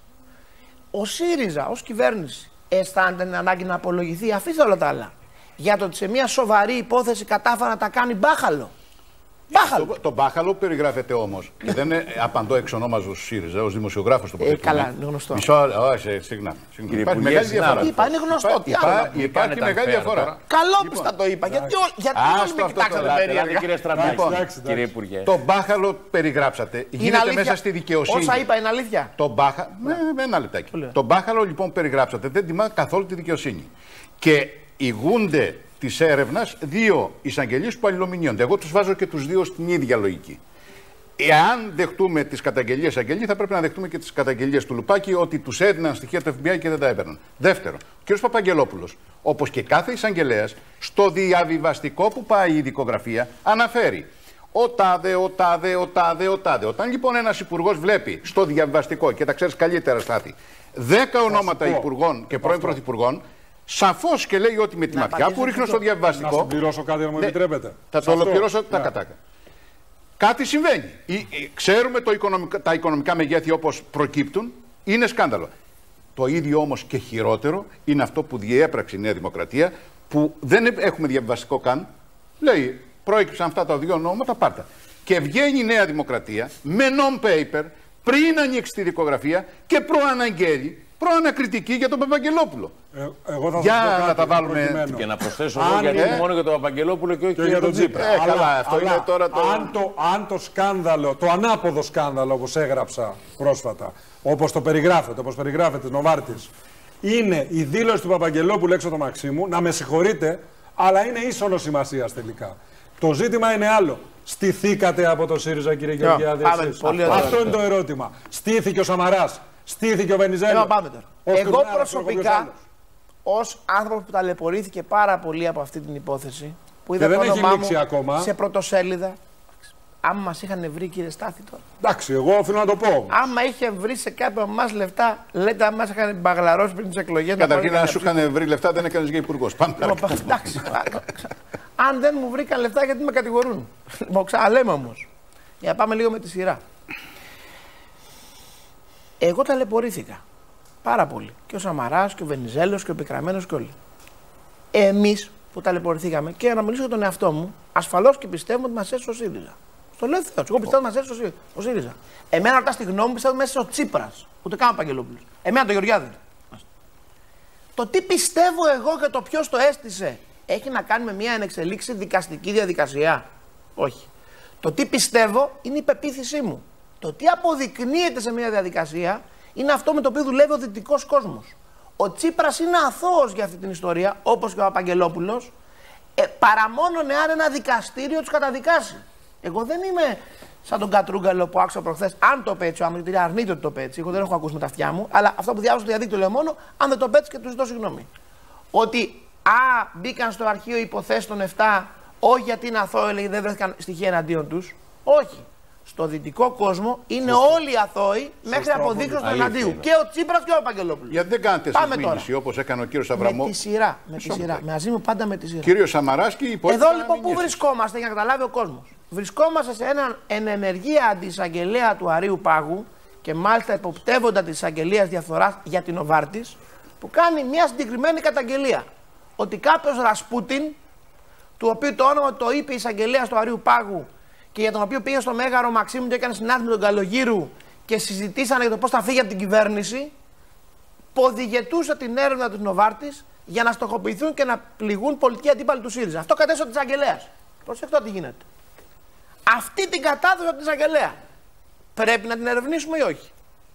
Ο ΣΥΡΙΖΑ ως κυβέρνηση αισθάνεται την ανάγκη να απολογηθεί, αφήστε όλα τα άλλα, για το ότι σε μια σοβαρή υπόθεση κατάφερα να τα κάνει μπάχαλο? Μπάχαλο. Το, το μπάχαλο περιγράφεται όμως. Και δεν είναι, απαντώ εξ ονόμαζου Σίριζα, ως δημοσιογράφος του ε, καλά, είναι γνωστό. Μισό, όχι, συγγνώμη. Υπάρχει μεγάλη διαφορά. Είπα, είναι γνωστό. Υπά, υπά, υπάρχει μεγάλη διαφορά. Καλόπιστα το είπα. Γιατί όλοι με κοιτάξατε περίεργα. Κύριε Στρατάκη, κύριε Υπουργέ. Το μπάχαλο περιγράψατε. Γίνεται μέσα στη δικαιοσύνη. Όσα είπα είναι αλήθεια. Το μπάχαλο. Με ένα λεπτάκι. Το μπάχαλο λοιπόν περιγράψατε δεν τιμά καθόλου τη δικαιοσύνη. Και ηγούνται της έρευνας δύο εισαγγελίες που αλληλομηνύονται. Εγώ τους βάζω και τους δύο στην ίδια λογική. Εάν δεχτούμε τις καταγγελίες Αγγελή, θα πρέπει να δεχτούμε και τις καταγγελίες του Λουπάκη ότι τους έδιναν στοιχεία του Εφ Μπι Άι και δεν τα έπαιρναν. Δεύτερο, ο κ. Παπαγγελόπουλος, όπως και κάθε εισαγγελέας, στο διαβιβαστικό που πάει η δικογραφία, αναφέρει ο τάδε, ο τάδε, ο τάδε, ο τάδε. Όταν λοιπόν ένας υπουργός βλέπει στο διαβιβαστικό, και τα ξέρεις καλύτερα, Στάθη, δέκα ονόματα υπουργών και πρώην πρωθυπουργών, σαφώς και λέει ότι με τη ματιά που ρίχνω στο διαβιβαστικό. Να συμπληρώσω κάτι, αν μου επιτρέπετε. Θα το ολοκληρώσω τα κατάκα. Κάτι συμβαίνει. Ξέρουμε το οικονομικά, τα οικονομικά μεγέθη όπως προκύπτουν, είναι σκάνδαλο. Το ίδιο όμως και χειρότερο είναι αυτό που διέπραξε η Νέα Δημοκρατία, που δεν έχουμε διαβιβαστικό καν. Λέει, προέκυψαν αυτά τα δύο ονόματα, πάρτα. Και βγαίνει η Νέα Δημοκρατία με non-paper πριν ανοίξει τη δικογραφία και προαναγγέλει. Προανακριτική για τον Παπαγγελόπουλο. Ε, εγώ θα για να τα βάλουμε. Προκειμένου. Και να προσθέσω εγώ γιατί είναι μόνο για τον Παπαγγελόπουλο και όχι και, και για τον Τσίπρα. Ε, αλλά, καλά, αυτό αλλά, είναι τώρα το... Αν, το... αν το σκάνδαλο, το ανάποδο σκάνδαλο όπως έγραψα πρόσφατα, όπως το περιγράφεται, όπως περιγράφεται Νοβάρτης, είναι η δήλωση του Παπαγγελόπουλου έξω το Μαξίμου, να με συγχωρείτε, αλλά είναι ίσονος σημασίας τελικά. Το ζήτημα είναι άλλο. Στηθήκατε από το ΣΥΡΙΖΑ, κύριε Γεωργιάδη? Αυτό είναι το ερώτημα. Στήθηκε ο Σαμαράς? Στήθηκε ο Βενιζέλος? Εγώ προσωπικά, ως άνθρωπος που ταλαιπωρήθηκε πάρα πολύ από αυτή την υπόθεση, που είδα το όνομά μου ακόμα. σε πρωτοσέλιδα, άμα μας είχαν βρει, κύριε Στάθη, τώρα. Εντάξει, εγώ οφείλω να το πω. Άμα είχε βρει σε κάποιον από εμάς λεφτά, λέτε, αν μας είχαν μπαγλαρώσει πριν τις εκλογές. Καταρχήν, αν σου είχαν βρει λεφτά, δεν έκανες για υπουργός. Πάμε. Εντάξει. Αν δεν μου βρήκαν λεφτά, γιατί με κατηγορούν. Λοιπόν, ξαναλέμε όμως. Για να πάμε λίγο με τη σειρά. Εγώ ταλαιπωρήθηκα πάρα πολύ. Και ο Σαμαράς και ο Βενιζέλος και ο Πικραμένος και όλοι. Εμείς που ταλαιπωρηθήκαμε, και να μιλήσω για τον εαυτό μου, ασφαλώς και πιστεύω ότι μας έσωσε ο ΣΥΡΙΖΑ. Στο λέω Θεός. Εγώ πιστεύω ότι μας έσωσε ο ΣΥΡΙΖΑ. Εμένα ρωτάς τη γνώμη μου, πιστεύω ότι μας έσωσε ο Τσίπρας. Ούτε καν ο Παγγελόπουλος. Εμένα το Γεωργιάδη. Το τι πιστεύω εγώ και το ποιος το έστησε έχει να κάνει με μια ενεξελίξη δικαστική διαδικασία. Όχι. Το τι πιστεύω είναι η πεποίθησή μου. Το τι αποδεικνύεται σε μια διαδικασία είναι αυτό με το οποίο δουλεύει ο δυτικός κόσμος. Ο Τσίπρας είναι αθώος για αυτή την ιστορία, όπως και ο Παπαγγελόπουλος, ε, παρά μόνον εάν ένα δικαστήριο τους καταδικάσει. Εγώ δεν είμαι σαν τον Κατρούγκαλο που άκουσα προχθές, αν το πέτσι, ο Αμνητήρη αρνείται ότι το πέτσι. Εγώ δεν έχω ακούσει με τα αυτιά μου, αλλά αυτό που διάβασα στο διαδίκτυο λέω μόνο, αν δεν το πέτσι και του ζητώ συγγνώμη. Ότι α, μπήκαν στο αρχείο υποθέσεις των επτά, όχι γιατί είναι αθώοι, λέει, δεν βρέθηκαν στοιχεία εναντίον τους. Όχι. Στο δυτικό κόσμο είναι Σωστό. όλοι αθώοι μέχρι αποδείξεις του εναντίου. Και ο Τσίπρας και ο Παπαγγελόπουλος. Γιατί δεν κάνετε εσείς όπως έκανε ο κύριος Αβραμόπουλος. Με τη σειρά. Με τη σειρά. Μαζί μου πάντα με τη σειρά. Κύριος Σαμαράς και οι υπόλοιποι. Εδώ λοιπόν πού βρισκόμαστε για να καταλάβει ο κόσμος. Βρισκόμαστε σε έναν εν ενεργεία αντισαγγελέα του Αρείου Πάγου και μάλιστα υποπτεύοντα τη εισαγγελία διαφθοράς για την Νοβάρτης, που κάνει μια συγκεκριμένη καταγγελία. Ότι κάποιος Ρασπούτιν, του οποίου το όνομα το είπε η εισαγγελέα του Αρείου Πάγου και για τον οποίο πήγε στο Μέγαρο Μαξίμου και έκανε συνάντηση με τον Καλογύρου και συζητήσανε για το πώς θα φύγει από την κυβέρνηση, ποδηγετούσε την έρευνα του Νοβάρτης για να στοχοποιηθούν και να πληγούν πολιτικοί αντίπαλοι του ΣΥΡΙΖΑ. Αυτό κατέστησε ο εισαγγελέας. Προσέξτε τι γίνεται. Αυτή την κατάδοση από την εισαγγελέα πρέπει να την ερευνήσουμε ή όχι.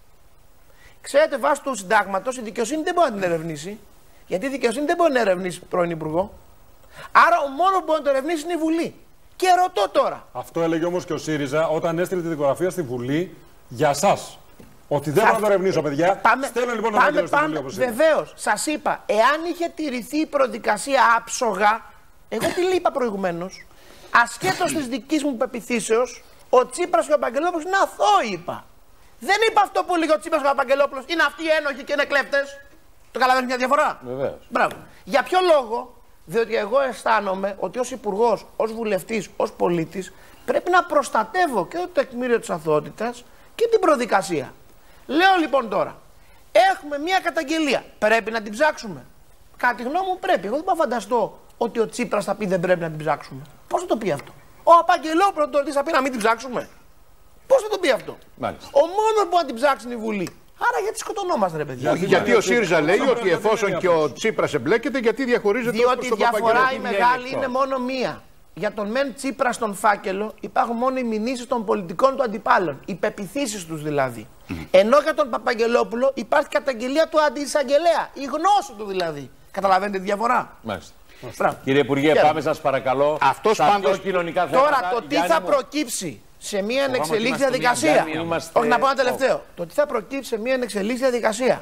Ξέρετε, βάσει του συντάγματος η δικαιοσύνη δεν μπορεί να την ερευνήσει, γιατί η δικαιοσύνη δεν μπορεί να ερευνήσει πρώην Υπουργό. Άρα ο μόνο που μπορεί να το ερευνήσει είναι η Βουλή. Και ρωτώ τώρα. Αυτό έλεγε όμως και ο ΣΥΡΙΖΑ όταν έστειλε τη δικογραφία στη Βουλή για εσάς. Ότι δεν θα... μπορώ να το ερευνήσω, παιδιά. Πάμε, Στέλνω λοιπόν πάμε, πάμε, πάμε, Βουλή, όπως βεβαίως, σας είπα, εάν είχε τηρηθεί η προδικασία άψογα, εγώ τι είπα προηγουμένως, ασχέτως της δικής μου πεποιθήσεως, ο Τσίπρας και ο Παπαγγελόπουλος είναι αθώοι, είπα. Δεν είπα αυτό που λέει ο Τσίπρας και ο Παπαγγελόπουλος, είναι αυτοί οι ένοχοι και είναι κλέφτες. Το καταλαβαίνεις μια διαφορά. Βεβαίως. Μπράβο. Για ποιο λόγο? Διότι εγώ αισθάνομαι ότι ως υπουργός, ως βουλευτής, ως πολίτης πρέπει να προστατεύω και το τεκμήριο της αθωότητας και την προδικασία. Λέω λοιπόν τώρα, έχουμε μια καταγγελία. Πρέπει να την ψάξουμε. Κατά τη γνώμη μου πρέπει. Εγώ δεν μπορώ να φανταστώ ότι ο Τσίπρας θα πει δεν πρέπει να την ψάξουμε. Πώς θα το πει αυτό? Ο Παπαγγελόπουλος τώρα θα πει να μην την ψάξουμε. Πώς θα το πει αυτό? Μάλιστα. Ο μόνος που να την ψάξει είναι η Βουλή. Άρα γιατί σκοτωνόμαστε, ρε παιδιά? Γιατί, γιατί ο ΣΥΡΙΖΑ λέει ότι εφόσον και ο Τσίπρας εμπλέκεται, γιατί διαχωρίζεται. Διότι η διαφορά η μεγάλη είναι μόνο μία. Για τον μεν Τσίπρα στον φάκελο υπάρχουν μόνο οι μηνύσεις των πολιτικών του αντιπάλων. Οι πεποιθήσεις τους δηλαδή. Mm. Ενώ για τον Παπαγγελόπουλο υπάρχει καταγγελία του αντιεισαγγελέα. Η γνώση του δηλαδή. Καταλαβαίνετε τη διαφορά? Μάλιστα. Μπράβο. Κύριε Υπουργέ, Κύριε. πάμε σας παρακαλώ. Αυτός πάντως κοινωνικά θέματα. Τώρα το τι θα προκύψει σε μια ανεξελίξη διαδικασία. Είμαστε... Όχι, να πω ένα τελευταίο. Oh. Το τι θα προκύψει σε μια ανεξελίξη διαδικασία.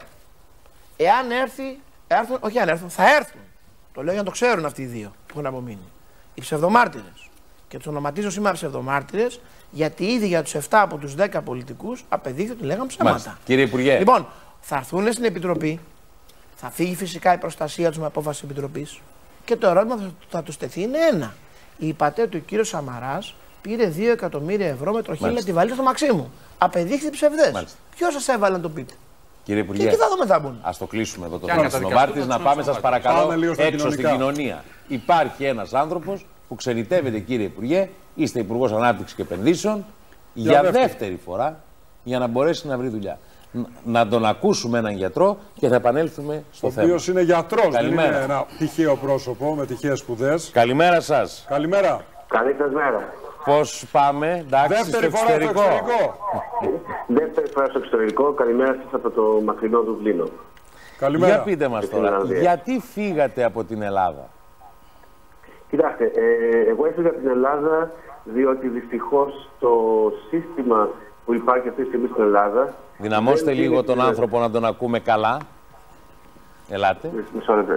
Εάν έρθει, έρθουν, όχι αν έρθουν, θα έρθουν. Το λέω για να το ξέρουν αυτοί οι δύο που έχουν απομείνει. Οι ψευδομάρτυρες. Και τους ονοματίζω σήμερα ψευδομάρτυρες, γιατί ήδη για τους επτά από τους δέκα πολιτικούς απεδείχθη ότι λέγαν ψέματα. Μάλιστα. Κύριε Υπουργέ. Λοιπόν, θα έρθουν στην Επιτροπή, θα φύγει φυσικά η προστασία τους με απόφαση της Επιτροπής και το ερώτημα που θα του τεθεί είναι ένα. Είπατε ότι ο κύριος Σαμαράς πήρε δύο εκατομμύρια ευρώ με τροχή τη βαλίτσα στο Μαξίμου. Απεδείχθη ψευδές. Ποιος σας έβαλε να το πείτε? Κύριε Υπουργέ, και εκεί θα δούμε θα μπουν. Ας το κλείσουμε εδώ το θέμα της Νοβάρτης, να πάμε σας παρακαλώ έξω στην κοινωνία. Υπάρχει ένας άνθρωπος που ξενιτεύεται, κύριε Υπουργέ, είστε Υπουργός Ανάπτυξης και Επενδύσεων, για, για δεύτερη. δεύτερη φορά για να μπορέσει να βρει δουλειά. Να τον ακούσουμε έναν γιατρό και θα επανέλθουμε στο ο θέμα. Ο οποίος είναι γιατρός, Καλημέρα. δεν είναι ένα τυχαίο πρόσωπο με τυχαίες σπουδές. Καλημέρα σας. Καλημέρα. Καλή σας μέρα. Πώς πάμε, εντάξει, δεύτερη στο φορά εξωτερικό. στο εξωτερικό. Δεύτερη φορά στο εξωτερικό. Καλημέρα σας από το μακρινό Δουβλίνο. Καλημέρα. Για πείτε μας τώρα, γιατί φύγατε από την Ελλάδα? Κοιτάξτε, ε, εγώ έφυγα από την Ελλάδα διότι δυστυχώς το σύστημα που υπάρχει αυτή τη στιγμή στην Ελλάδα... Δυναμώστε λίγο είναι... τον άνθρωπο να τον ακούμε καλά. Ελάτε. Μισό λεπτό.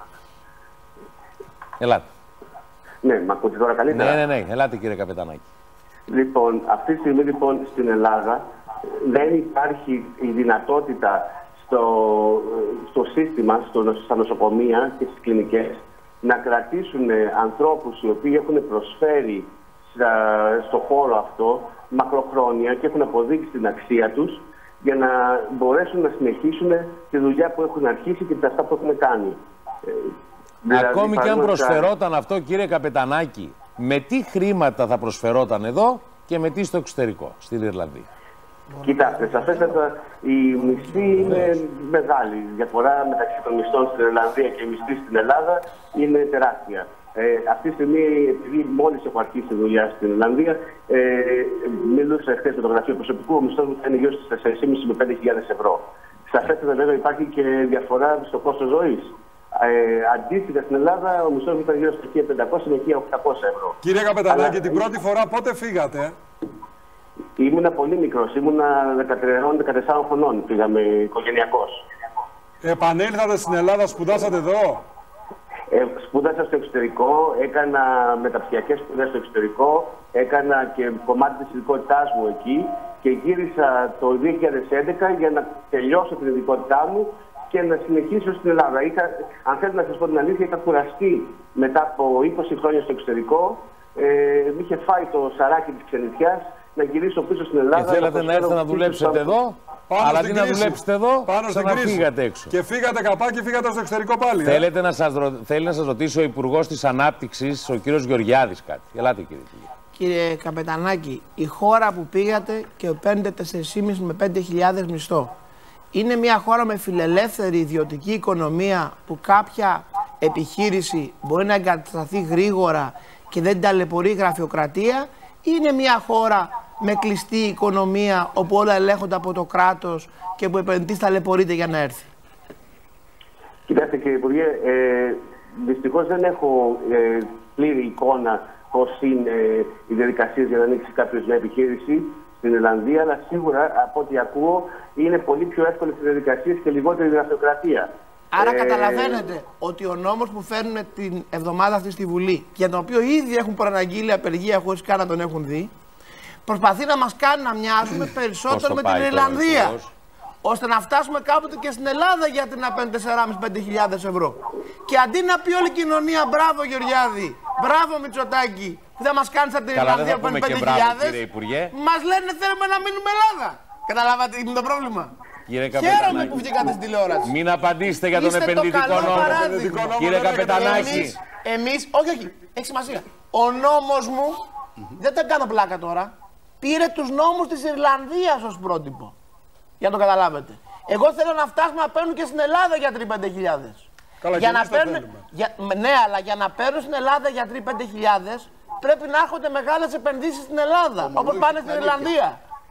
Ελάτε. Ναι, μ' ακούτε τώρα καλύτερα? Ναι, ναι, ναι. Ελάτε κύριε Καπετανάκη. Λοιπόν, αυτή τη στιγμή λοιπόν στην Ελλάδα δεν υπάρχει η δυνατότητα στο, στο σύστημα, στο, στα νοσοκομεία και στις κλινικές να κρατήσουν ανθρώπους οι οποίοι έχουν προσφέρει στα, στο χώρο αυτό μακροχρόνια και έχουν αποδείξει την αξία τους για να μπορέσουν να συνεχίσουν τη δουλειά που έχουν αρχίσει και τα αυτά που έχουν κάνει. Δηλαδή, ακόμη και αν προσφερόταν αυτό, κύριε Καπετανάκη, με τι χρήματα θα προσφερόταν εδώ και με τι στο εξωτερικό, στην Ιρλανδία? Κοιτάξτε, σαφέστατα η μισθή είναι μεγάλη. Η διαφορά μεταξύ των μισθών στην Ιρλανδία και η μισθή στην Ελλάδα είναι τεράστια. Ε, αυτή τη στιγμή, επειδή μόλις έχω αρχίσει δουλειά στην Ιρλανδία, ε, μιλούσα χθες με το γραφείο προσωπικού, ο μισθός μου θα είναι γύρω στις τέσσερις χιλιάδες πεντακόσια με πέντε χιλιάδες ευρώ. Σαφέστατα βέβαια υπάρχει και διαφορά στο κόστος ζωής. Ε, αντίστοιχα στην Ελλάδα ο μισθός μου ήταν γύρω στις χίλια πεντακόσια με χίλια οκτακόσια ευρώ. Κύριε Καπετανάκη, Αλλά... την πρώτη φορά πότε φύγατε? Ήμουνα πολύ μικρός, ήμουνα δεκατρία δεκατέσσερα χρονών, πήγαμε οικογενειακώς. Επανήλθατε στην Ελλάδα, σπουδάσατε εδώ? Ε, σπούδασα στο εξωτερικό, έκανα μεταπτυχιακές σπουδές στο εξωτερικό, έκανα και κομμάτι της ειδικότητάς μου εκεί και γύρισα το δύο χιλιάδες έντεκα για να τελειώσω την ειδικότητά μου και να συνεχίσω στην Ελλάδα. Είχα, αν θέλετε να σας πω την αλήθεια, είχα κουραστεί μετά από είκοσι χρόνια στο εξωτερικό, ε, με είχε φάει το σαράκι της ξενιτιάς να γυρίσω πίσω στην Ελλάδα. Και θέλατε να έρθετε να δουλέψετε εδώ, πάνω αλλά αντί να δουλέψετε εδώ, ξαναφύγατε έξω. Και φύγατε καπάκι και φύγατε στο εξωτερικό πάλι. Θέλετε ε? να σας ρω... Θέλει να σας ρωτήσει ο Υπουργός της Ανάπτυξης, ο κύριος Γεωργιάδης, κάτι. Ελάτε, κύριε Υπουργέ. Κύριε Καπετανάκη, η χώρα που πήγατε και παίρνετε τέσσερις χιλιάδες πεντακόσια με πέντε χιλιάδες μισθό, είναι μια χώρα με φιλελεύθερη ιδιωτική οικονομία που κάποια επιχείρηση μπορεί να εγκατασταθεί γρήγορα και δεν ταλαιπωρεί η γραφειοκρατία, ή είναι μια χώρα με κλειστή οικονομία όπου όλα ελέγχονται από το κράτος και που επενδυτής ταλαιπωρείται για να έρθει? Κοιτάξτε κύριε Υπουργέ, ε, δυστυχώς δεν έχω ε, πλήρη εικόνα πώς είναι οι διαδικασίες για να ανοίξει κάποιος μια επιχείρηση στην Ιρλανδία, αλλά σίγουρα από ό,τι ακούω είναι πολύ πιο εύκολες οι διαδικασίες και λιγότερη γραφειοκρατία. Άρα ε... καταλαβαίνετε ότι ο νόμος που φέρνουν την εβδομάδα αυτή στη Βουλή, για τον οποίο ήδη έχουν προαναγγείλει απεργία χωρίς καν να τον έχουν δει, προσπαθεί να μας κάνει να μοιάζουμε περισσότερο με την Ιρλανδία, ώστε να φτάσουμε κάποτε και στην Ελλάδα για την απέναντι τέσσερις χιλιάδες με πέντε χιλιάδες ευρώ. Και αντί να πει όλη η κοινωνία μπράβο Γεωργιάδη, μπράβο Μητσοτάκη, που δεν μας κάνεις από την Ιρλανδία που παίρνει πέντε χιλιάδες, μας λένε θέλουμε να μείνουμε Ελλάδα. Καταλάβατε τι είναι το πρόβλημα? Χαίρομαι που βγήκατε στην τηλεόραση. Μην απαντήσετε για τον επενδυτικό νόμο. Κύριε Καπετανάκη. Εμείς, όχι, όχι, έχει σημασία. Ο νόμος μου, δεν τα κάνω πλάκα τώρα, πήρε τους νόμους της Ιρλανδίας ως πρότυπο. Για να το καταλάβετε. Εγώ θέλω να φτάσουμε να παίρνουν και στην Ελλάδα γιατροί πέντε χιλιάδες. Καλά, για και να παίρνουν, για, ναι, αλλά για να παίρνουν στην Ελλάδα γιατροί πέντε χιλιάδες πρέπει να έρχονται μεγάλες επενδύσεις στην Ελλάδα. Όπως πάνε στην Ιρλανδία.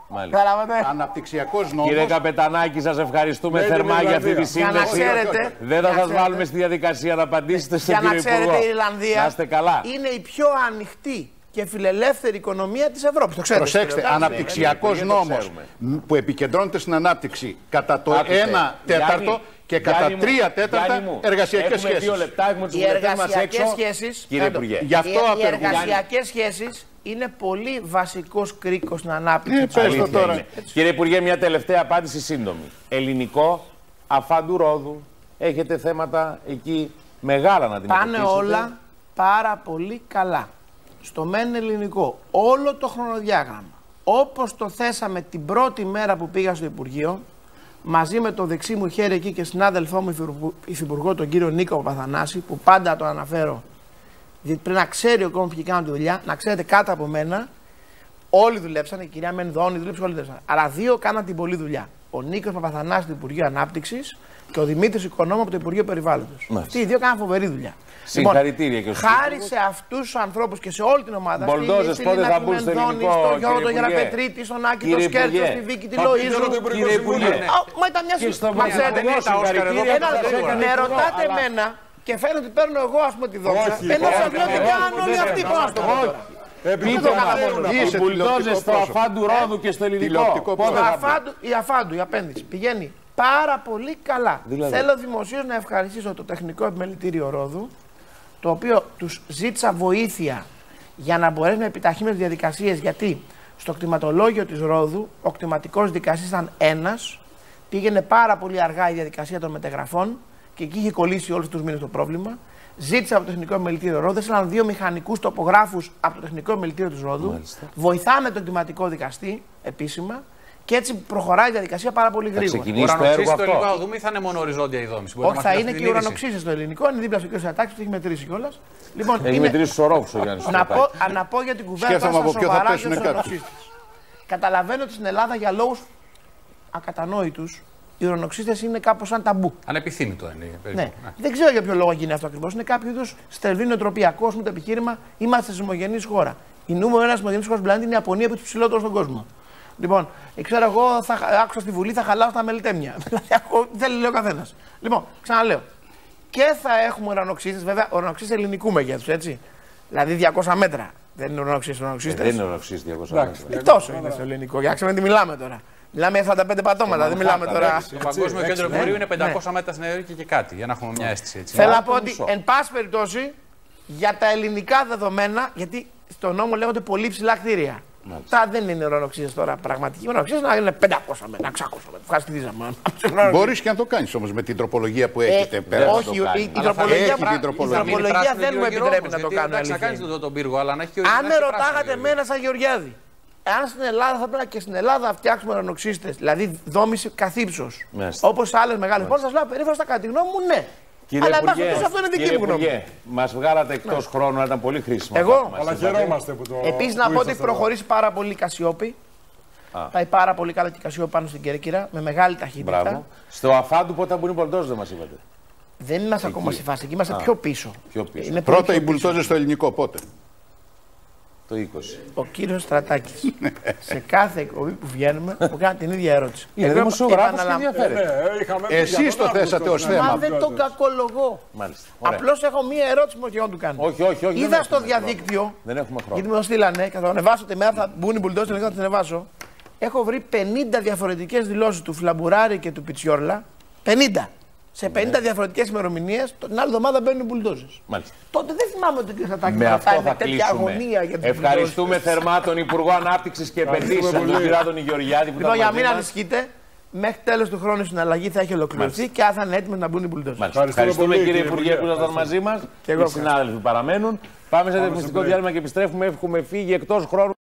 Αναπτυξιακός νόμος. Κύριε Καπετανάκη, σας ευχαριστούμε ναι, θερμά για αυτή τη σύνδεση. Δεν θα σας βάλουμε στη διαδικασία να απαντήσετε στον κύριο Υπουργό. Για να ξέρετε, η Ιρλανδία καλά. είναι η πιο ανοιχτή και φιλελεύθερη οικονομία της Ευρώπης. Το ξέρετε. Προσέξτε, αναπτυξιακός νόμος που επικεντρώνεται στην ανάπτυξη κατά το ένα τέταρτο και κατά τρία τέταρτα εργασιακές σχέσεις. Οι εργασιακές σχέσεις, κύριε Υπουργέ, οι εργασιακές σχέσεις είναι πολύ βασικός κρίκος στην ανάπτυξη. Ε, τώρα. Κύριε Υπουργέ, μια τελευταία απάντηση σύντομη. Ελληνικό, αφάντου Ρόδου, έχετε θέματα εκεί μεγάλα να αντιμετωπίσετε? Πάνε όλα πάρα πολύ καλά. Στο μεν ελληνικό, όλο το χρονοδιάγραμμα, όπως το θέσαμε την πρώτη μέρα που πήγα στο Υπουργείο, μαζί με το δεξί μου χέρι εκεί και συνάδελφό μου υφυπουργό, τον κύριο Νίκο Παπαθανάση, που πάντα το αναφέρω, διότι πρέπει να ξέρει ο κόσμος ποιοι κάνουν τη δουλειά, να ξέρετε κάτω από μένα, όλοι δουλέψαν, η κυρία Μενδώνη δούλεψε, όλοι δουλέψαν. Αλλά δύο κάναν την πολλή δουλειά. Ο Νίκος Παπαθανάσης του Υπουργείου Ανάπτυξης και ο Δημήτρης Οικονόμου από το Υπουργείο Περιβάλλοντος. Αυτοί οι δύο κάναν φοβερή δουλειά. Συγχαρητήρια λοιπόν, και στους χάρη σε αυτούς τους ανθρώπους και σε όλη την ομάδα, Μπολντόζες πότε θα μπουν στο ελληνικό, στον Γιώργο τον Γεραπετρίτη, στον Άκη τον Σκέρτσο, στη Βίκη τη Λοΐζου. Κύριε Υπουργέ, μα ήταν μια συζήτηση. Με ρωτάτε εμένα και φαίνεται ότι παίρνω εγώ ας πούμε τη δόξα, ενώ σας λέω ότι κάνουν όλοι αυτοί πάνω στο χώρο. Οι μπουλντόζες στο αφάντου Ρόδου και στο ελληνικό. Η αφάντου, η απένδυση πηγαίνει πάρα πολύ καλά. Δηλαδή. Θέλω δημοσίως να ευχαριστήσω το Τεχνικό Επιμελητήριο Ρόδου, το οποίο τους ζήτησα βοήθεια για να μπορέσουν να επιταχύνουν τις διαδικασίες, γιατί στο κτηματολόγιο της Ρόδου ο κτηματικός δικαστής ήταν ένας, πήγαινε πάρα πολύ αργά η διαδικασία των μετεγραφών και εκεί είχε κολλήσει όλους τους μήνες το πρόβλημα. Ζήτησα από το Τεχνικό Επιμελητήριο Ρόδου, έστειλαν δύο μηχανικούς τοπογράφους από το Τεχνικό Επιμελητήριο της Ρόδου. Μάλιστα. Βοηθάμε τον κτηματικό δικαστή επίσημα. Και έτσι προχωράει η διαδικασία πάρα πολύ γρήγορα. Θα ξεκινήσει το έργο αυτό. ελληνικό δούμε ή θα είναι μόνο οριζόντια η δόμηση? Όχι, θα είναι και η ουρανοξύστη στο ελληνικό. Είναι δίπλα στο κ. Σατάκη, το έχει μετρήσει κιόλας. Λοιπόν, έχει είναι... μετρήσει του ορόφου ο Γιάννης. Να πω, να πω για την κουβέντα σας σοβαρά για τους ουρανοξύστες. Καταλαβαίνω ότι στην Ελλάδα για λόγους ακατανόητους οι ουρανοξύστες είναι κάπως σαν ταμπού. Ανεπιθύμητο είναι. Ναι. ναι. Δεν ξέρω για ποιο λόγο γίνει αυτό ακριβώς. Είναι κάποιο είδους στερβή νοοτροπιακό, με το επιχείρημα είμαστε σεισμογενής χώρα. Η νούμερο ένα σεισμογενής χώρα πλανήτη είναι η Ιαπωνία που είναι ψηλότερο στον κόσμο. Λοιπόν, ξέρω εγώ, θα, άκουσα στη Βουλή, θα χαλάω τα μελιτέμια. Δηλαδή, δεν λέει ο καθένας. Λοιπόν, ξαναλέω. Και θα έχουμε ουρανοξύστες, βέβαια, ουρανοξύστες ελληνικού μεγέθους, έτσι. Δηλαδή διακόσια μέτρα. Δεν είναι ουρανοξύστες. Ε, δεν είναι ουρανοξύστες διακόσια μέτρα. Τόσο είναι στο ελληνικό. Για να ξέρουμε τι μιλάμε τώρα. Μιλάμε για εβδομήντα πέντε πατώματα, δεν μιλάμε τώρα. Το παγκόσμιο κέντρο εμπορίου είναι πεντακόσια μέτρα στην Νέα και κάτι, για να έχουμε μια αίσθηση έτσι. Θέλω να πω ότι, εν πάση περιπτώσει, για τα ελληνικά δεδομένα, γιατί στον νόμο λέγονται πολύ ψηλά κτίρια. Τα δεν είναι ουρανοξύστες τώρα πραγματικοί. Ουρανοξύστες να είναι πεντακόσια μέτρα, εξακόσια μέτρα. Ευχαριστηθήσαμε. Μπορείς και να το κάνεις όμως με την τροπολογία που έχετε πέρα. Όχι, η τροπολογία δεν μου επιτρέπει να το κάνω. Να κάνεις τον πύργο, αλλά να έχει και ο αν με ρωτάγατε εμένα σαν Γεωργιάδη, αν στην Ελλάδα θα πρέπει και στην Ελλάδα να φτιάξουμε ουρανοξύστες, δηλαδή δόμηση καθ' ύψος, όπως σε άλλες μεγάλες πόλεις, θα σας λέω περίφραστα κατά τη γνώμη μου, ναι. Κύριε αλλά Υπουργέ, αυτό είναι δική μου γνώμη. Μας βγάλατε εκτός ναι. χρόνου, ήταν πολύ χρήσιμο. Εγώ, αλλά χαιρόμαστε που το. Επίσης να πω ότι έχει προχωρήσει πάρα πολύ η Κασιόπη. Α. Πάει πάρα πολύ καλά και η Κασιόπη πάνω στην Κέρκυρα, με μεγάλη ταχύτητα. Μπράβο. Στο Αφάντου πότε θα μπουν οι μπουλντόζες, δεν μας είπατε. Δεν είμαστε εκεί. ακόμα στη φάση, εκεί είμαστε Α. πιο πίσω. Πιο πίσω. Είναι πρώτα οι μπουλντόζες στο ελληνικό πότε. Το είκοσι. Ο κύριος Στρατάκης σε κάθε εκπομπή που βγαίνουμε μου κάνει την ίδια ερώτηση. Είναι δημοσιογράφος και ενδιαφέρεται. Εσείς το θέσατε ως θέμα. Μα δεν το κακολογώ. Απλώς έχω μία ερώτηση που εγώ του κάνω. Όχι, όχι, όχι. Είδα στο διαδίκτυο. Δεν έχουμε χρόνο. Γιατί με το στείλανε και θα το ανεβάσω τη μέρα, θα μπουν οι μπουλντόζες και θα την ανεβάσω. Έχω βρει πενήντα διαφορετικές δηλώσεις του Φλαμπουράρη και του Πιτσιόρλα. πενήντα. Σε πενήντα ναι. διαφορετικές ημερομηνίες, την άλλη εβδομάδα μπαίνουν οι μπουλντόζες. Τότε δεν θυμάμαι ότι ο κ. Σατάκη με αυτό θα με τέτοια αγωνία για τους Ευχαριστούμε θερμά τον Υπουργό Ανάπτυξης και Επενδύσεων, τον κ. Άδωνη Γεωργιάδη. Λοιπόν, για να μην ανησυχείτε, μέχρι τέλος του χρόνου η συναλλαγή θα έχει ολοκληρωθεί και θα είναι έτοιμες να μπουν οι μπουλντόζες. Ευχαριστούμε κύριε Υπουργέ που ήσασταν μαζί μας. Και οι συνάδελφοι παραμένουν. Πάμε σε διαφημιστικό διάλειμμα και επιστρέφουμε. Έχουμε φύγει εκτός χρόνου.